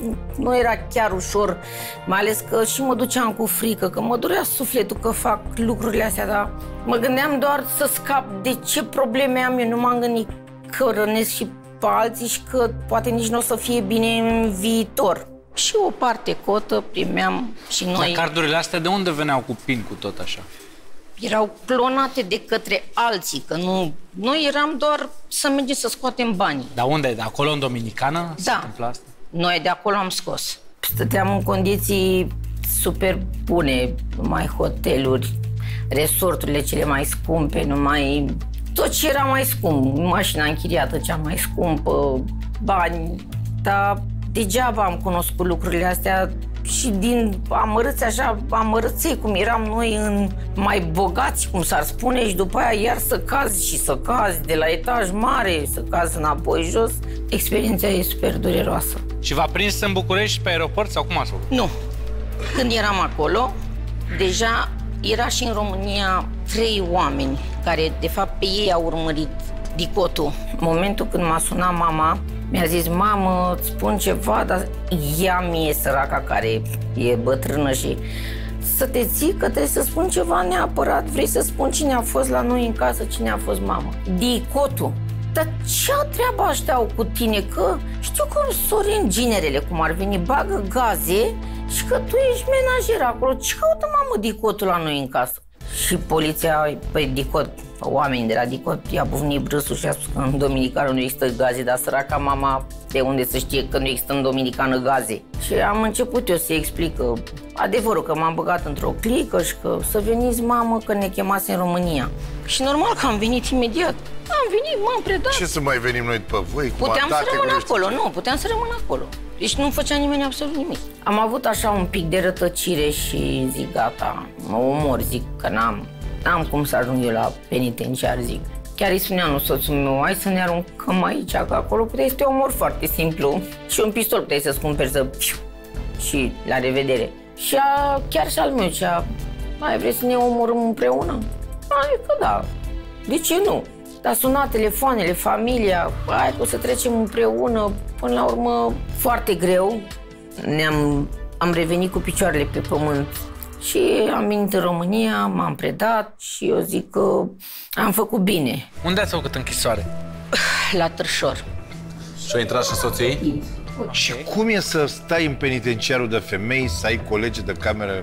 Nu era chiar ușor, mai ales că și mă duceam cu frică, că mă durea sufletul că fac lucrurile astea, dar mă gândeam doar să scap de ce probleme am eu. Nu m-am gândit că rănesc și pe alții și că poate nici nu o să fie bine în viitor. Și o parte cotă primeam și noi. Dar cardurile astea de unde veneau cu pin, cu tot așa? Erau clonate de către alții, că nu... Noi eram doar să mergem să scoatem banii. Dar unde? De acolo, în Dominicană? Da. Noi de acolo am scos. Stăteam în condiții super bune, numai hoteluri, resorturile cele mai scumpe, numai... Tot ce era mai scump, mașina închiriată cea mai scumpă, bani, dar degeaba am cunoscut lucrurile astea și din amărâți așa, amărâței cum eram noi în mai bogați, cum s-ar spune, și după aia iar să cazi și să cazi de la etaj mare, să cazi înapoi jos. Experiența e super dureroasă. Și v-a prins în București pe aeroport sau cum ați făcut? Nu. Când eram acolo, deja era și în România trei oameni care, de fapt, pe ei au urmărit dicotul. În momentul când m-a sunat mama, mi-a zis, mamă, îți spun ceva, dar ea mie, săraca, care e bătrână și să te ții că trebuie să spun ceva neapărat. Vrei să spun cine a fost la noi în casă, cine a fost mama? Dicotul. Dar ce-a treaba ăștia au cu tine? Că știu că Sorin ginerele, cum ar veni, bagă gaze și că tu ești menajer acolo. Ce caută, mamă, Dicotul la noi în casă? Și poliția, păi, Dicot, oamenii de la Dicot i-a bufnit brâsul și a spus că în Dominicană nu există gaze, dar săraca mama, de unde să știe că nu există în Dominicană gaze? Și am început eu să explic că adevărul, că m-am băgat într-o clică și că să veniți, mamă, că ne chemase în România. Și normal că am venit imediat. Am venit, m-am predat. Ce să mai venim noi după voi? Puteam să rămân acolo, nu, puteam să rămân acolo. Deci nu făcea nimeni absolut nimic. Am avut așa un pic de rătăcire și zic, gata, mă omor, zic că n-am, n-am cum să ajung eu la penitenciar, zic. Chiar îi spuneam lui soțul meu, hai să ne aruncăm aici, că acolo puteai să te omori foarte simplu. Și un pistol puteai să-ți cumperi să... Și la revedere. Și a, chiar și al meu, cea, mai vrei să ne omorâm împreună? Hai că da, de ce nu? Dar suna telefoanele, familia, hai că o să trecem împreună, până la urmă, foarte greu. Ne-am am revenit cu picioarele pe pământ și am venit în România, m-am predat și eu zic că am făcut bine. Unde ați făcut închisoare? La Târșor. Și-a intrat și soții? Și cum e să stai în penitenciarul de femei, să ai colegi de cameră?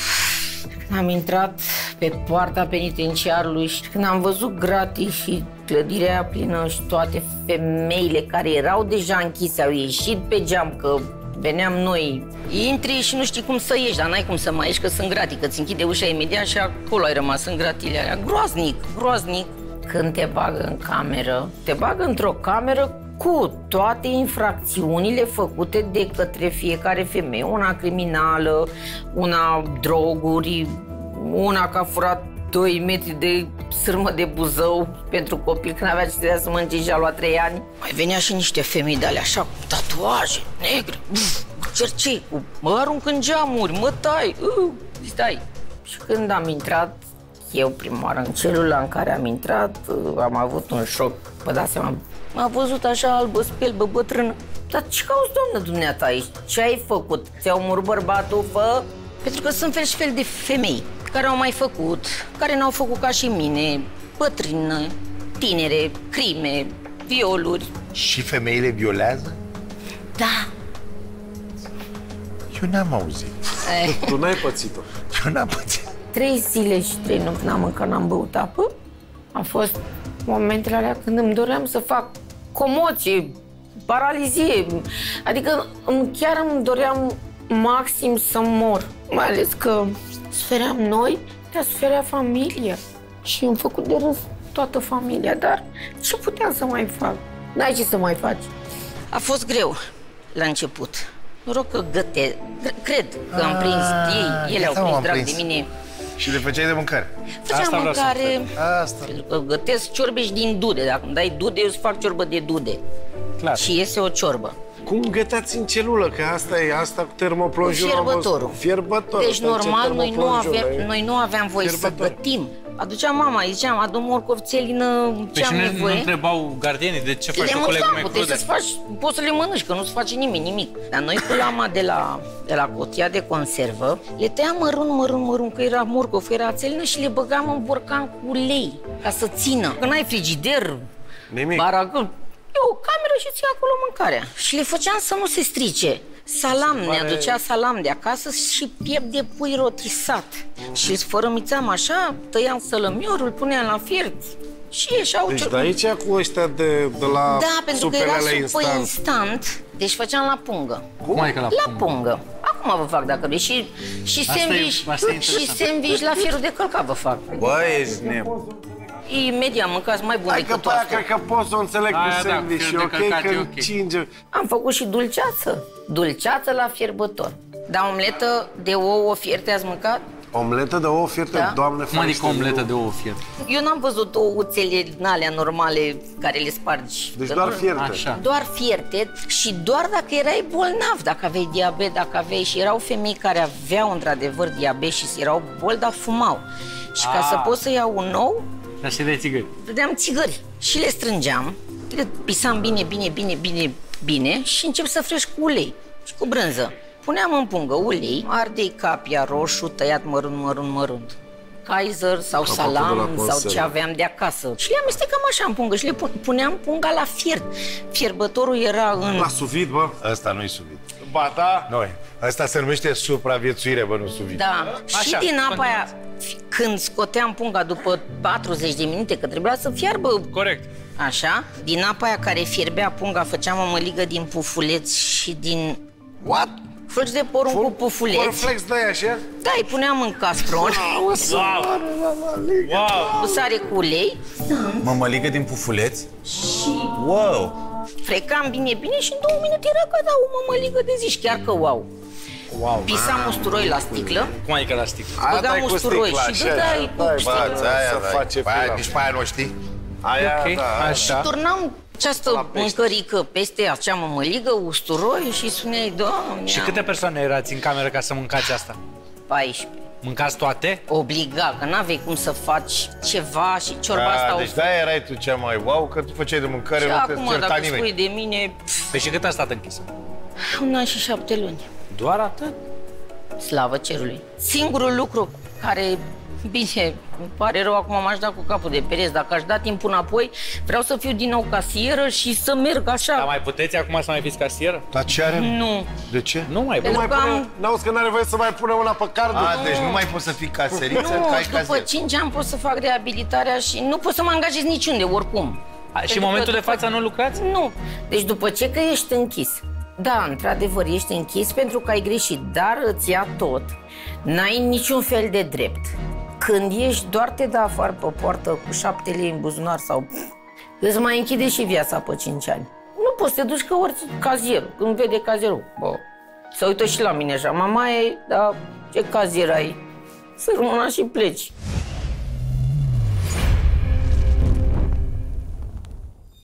Am intrat pe poarta penitenciarului și când am văzut gratii și clădirea plină și toate femeile care erau deja închise au ieșit pe geam, că veneam noi. Intri și nu știi cum să ieși, dar n-ai cum să mai ieși, că sunt gratii, că ți închide ușa imediat și acolo ai rămas în gratile alea. Groaznic, groaznic. Când te bagă în cameră, te bagă într-o cameră cu toate infracțiunile făcute de către fiecare femeie. Una criminală, una droguri, una că a furat doi metri de sârmă de Buzău pentru copil când avea ce să mănânce și a luat trei ani. Mai venea și niște femei de alea așa, cu tatuaje negre, cu cercei, cu mă arunc în geamuri, mă tai, uh, stai. Și când am intrat, eu prima oară în celula în care am intrat, am avut un șoc. Vă dați seama, m-a văzut așa albă, spelbă, bătrână. Dar ce cauți, doamnă, dumneata aici? Ce ai făcut? Ți-au omorât bărbatul, fă? Pentru că sunt fel și fel de femei care au mai făcut, care n-au făcut ca și mine, bătrână, tinere, crime, violuri. Și femeile violează? Da. Eu n-am auzit. Eh. Tu n-ai pățit-o. Eu n-am pățit. Trei zile și trei nopți n-am mâncat, n-am băut apă. A fost momentele alea când îmi doream să fac comoție, paralizie. Adică chiar îmi doream maxim să mor. Mai ales că sufeream noi, dar suferea familia. Și am făcut de râs toată familia, dar ce puteam să mai fac? N-ai ce să mai faci. A fost greu la început. Noroc că găte, cred că am prins ei, ele au prins drag de mine. Și le făceai de mâncare? Făceam mâncare, pentru că gătesc ciorbe și din dude. Dacă îmi dai dude, eu îți fac ciorbă de dude. Clar. Și iese o ciorbă. Cum găteați în celulă? Că asta e asta cu termoplonjul. Fierbătorul. Fierbătorul. Deci normal noi nu, aveam, noi nu aveam voie Fierbător. să gătim. Aducea mama, ziceam, adu morcovțelină, ce am nevoie. Păi nu întrebau gardienii de ce faci le cu colegul meu crude? Să faci, poți să le mănânci, că nu-ți face nimeni nimic. Dar noi cu lama de la, de la cutia de conservă, le tăiam mărunt, mărunt, mărunt, că era morcov, era țelină și le băgam în borcan cu ulei, ca să țină. Că n-ai frigider, nimic. Baragăl. E o cameră și ții acolo mâncarea. Și le făceam să nu se strice. Salam, ne aducea salam de acasă și piept de pui rotisat. Mm. Și îl sfărămițam așa, tăiam sălămiorul, puneam la fiert. Și ieșeau... Deci de aici cu ăștia de, de la Da, pentru că era supă instant. instant, deci făceam la pungă. Cum adică la pungă? La pungă. Acum vă fac dacă vrei. Și, și sandwich, și sandwich la fierul de călcat vă fac. Bă, ești nebun. Imediat mâncați mai bun decât decât toată. Cred că pot să o înțeleg Aia, cu da, sandwich, da, ok, că okay. cinge. Am făcut și dulceață. Dulceață la fierbător. Dar omletă de ouă fierte ați mâncat? Omletă de ouă fierte, da? Doamne, cum adică omletă de ouă fierte? Eu n-am văzut ouțele din alea normale care le spargi. Deci doar fierte. Așa. Doar fierte și doar dacă erai bolnav, dacă aveai diabet, dacă aveai... Și erau femei care aveau într-adevăr diabet și erau boli, dar fumau. Și ca A. să poți să iau un ou, Dar și de țigări. Vedeam țigări și le strângeam, le pisam bine, bine, bine, bine, bine și încep să frești cu ulei și cu brânză. Puneam în pungă ulei, ardei, capia, roșu, tăiat mărunt, mărunt, mărunt. Kaiser sau salam sau ce aveam de acasă. Și le amestecam așa în pungă și le puneam punga la fiert. Fierbătorul era în... La suvit, bă? Ăsta nu-i suvit. Ba da? Noi. Asta se numește supraviețuire, bă, nu suvit. Da. Așa. Și din apa aia, când scoteam punga după patruzeci de minute, că trebuia să fiarbă... Corect. Așa, din apa aia care fierbea punga, făceam o măligă din pufuleți și din... What? Fulgi de porumb cu pufuleți. Cornflakes de aia așa? Da, îi puneam în castron. Wow! Cu sare cu ulei. Mămăligă din pufuleți? Și... Wow! Frecam bine, bine și în două minute era gata o mămăligă de zi și chiar că wow. Wow. Pisam usturoi la sticlă. Cum adică la sticlă? Băgam usturoi și dădeai cu sticlă. Aia, nici pe aia nu știi? Aia, okay. da. Și turnam această mâncărică peste acea mămăligă, usturoi și spuneai, Doamne... Și câte persoane erați în cameră ca să mâncați asta? paisprezece. Mâncați toate? Obliga, că n-aveai cum să faci ceva și ciorba asta... Da, deci de-aia erai tu cea mai wow, că tu făceai de mâncare, și nu te acum, certa dacă nimeni. spui de mine... Păi și cât a stat închisă? Un an și șapte luni. Doar atât? Slavă cerului. Singurul lucru care... Bine, îmi pare rău, acum m-aș da cu capul de pereți. Dacă aș da timpul înapoi, vreau să fiu din nou casieră și să merg așa. Dar mai puteți acum să mai fiți casieră? Dar ce are? Nu. De ce? Nu mai Pentru că am... N-auzi că n-are voie să mai pune una pe card? A, deci nu mai poți să fii caseriță, Nu, că ai după casier. cinci ani pot să fac reabilitarea și nu pot să mă angajez niciunde, oricum. A, și în momentul de față nu lucrați? Nu. Deci după ce că ești închis, da, într-adevăr, ești închis pentru că ai greșit, dar îți ia tot. N-ai niciun fel de drept. Când ești, doar te dă afară pe poartă cu șapte lei în buzunar sau... Îți mai închide și viața pe cinci ani. Nu poți să te duci că orice cazier. Când vede cazierul, bă, se uită și la mine așa. Mamaie, dar ce cazier ai? Să rămână și pleci.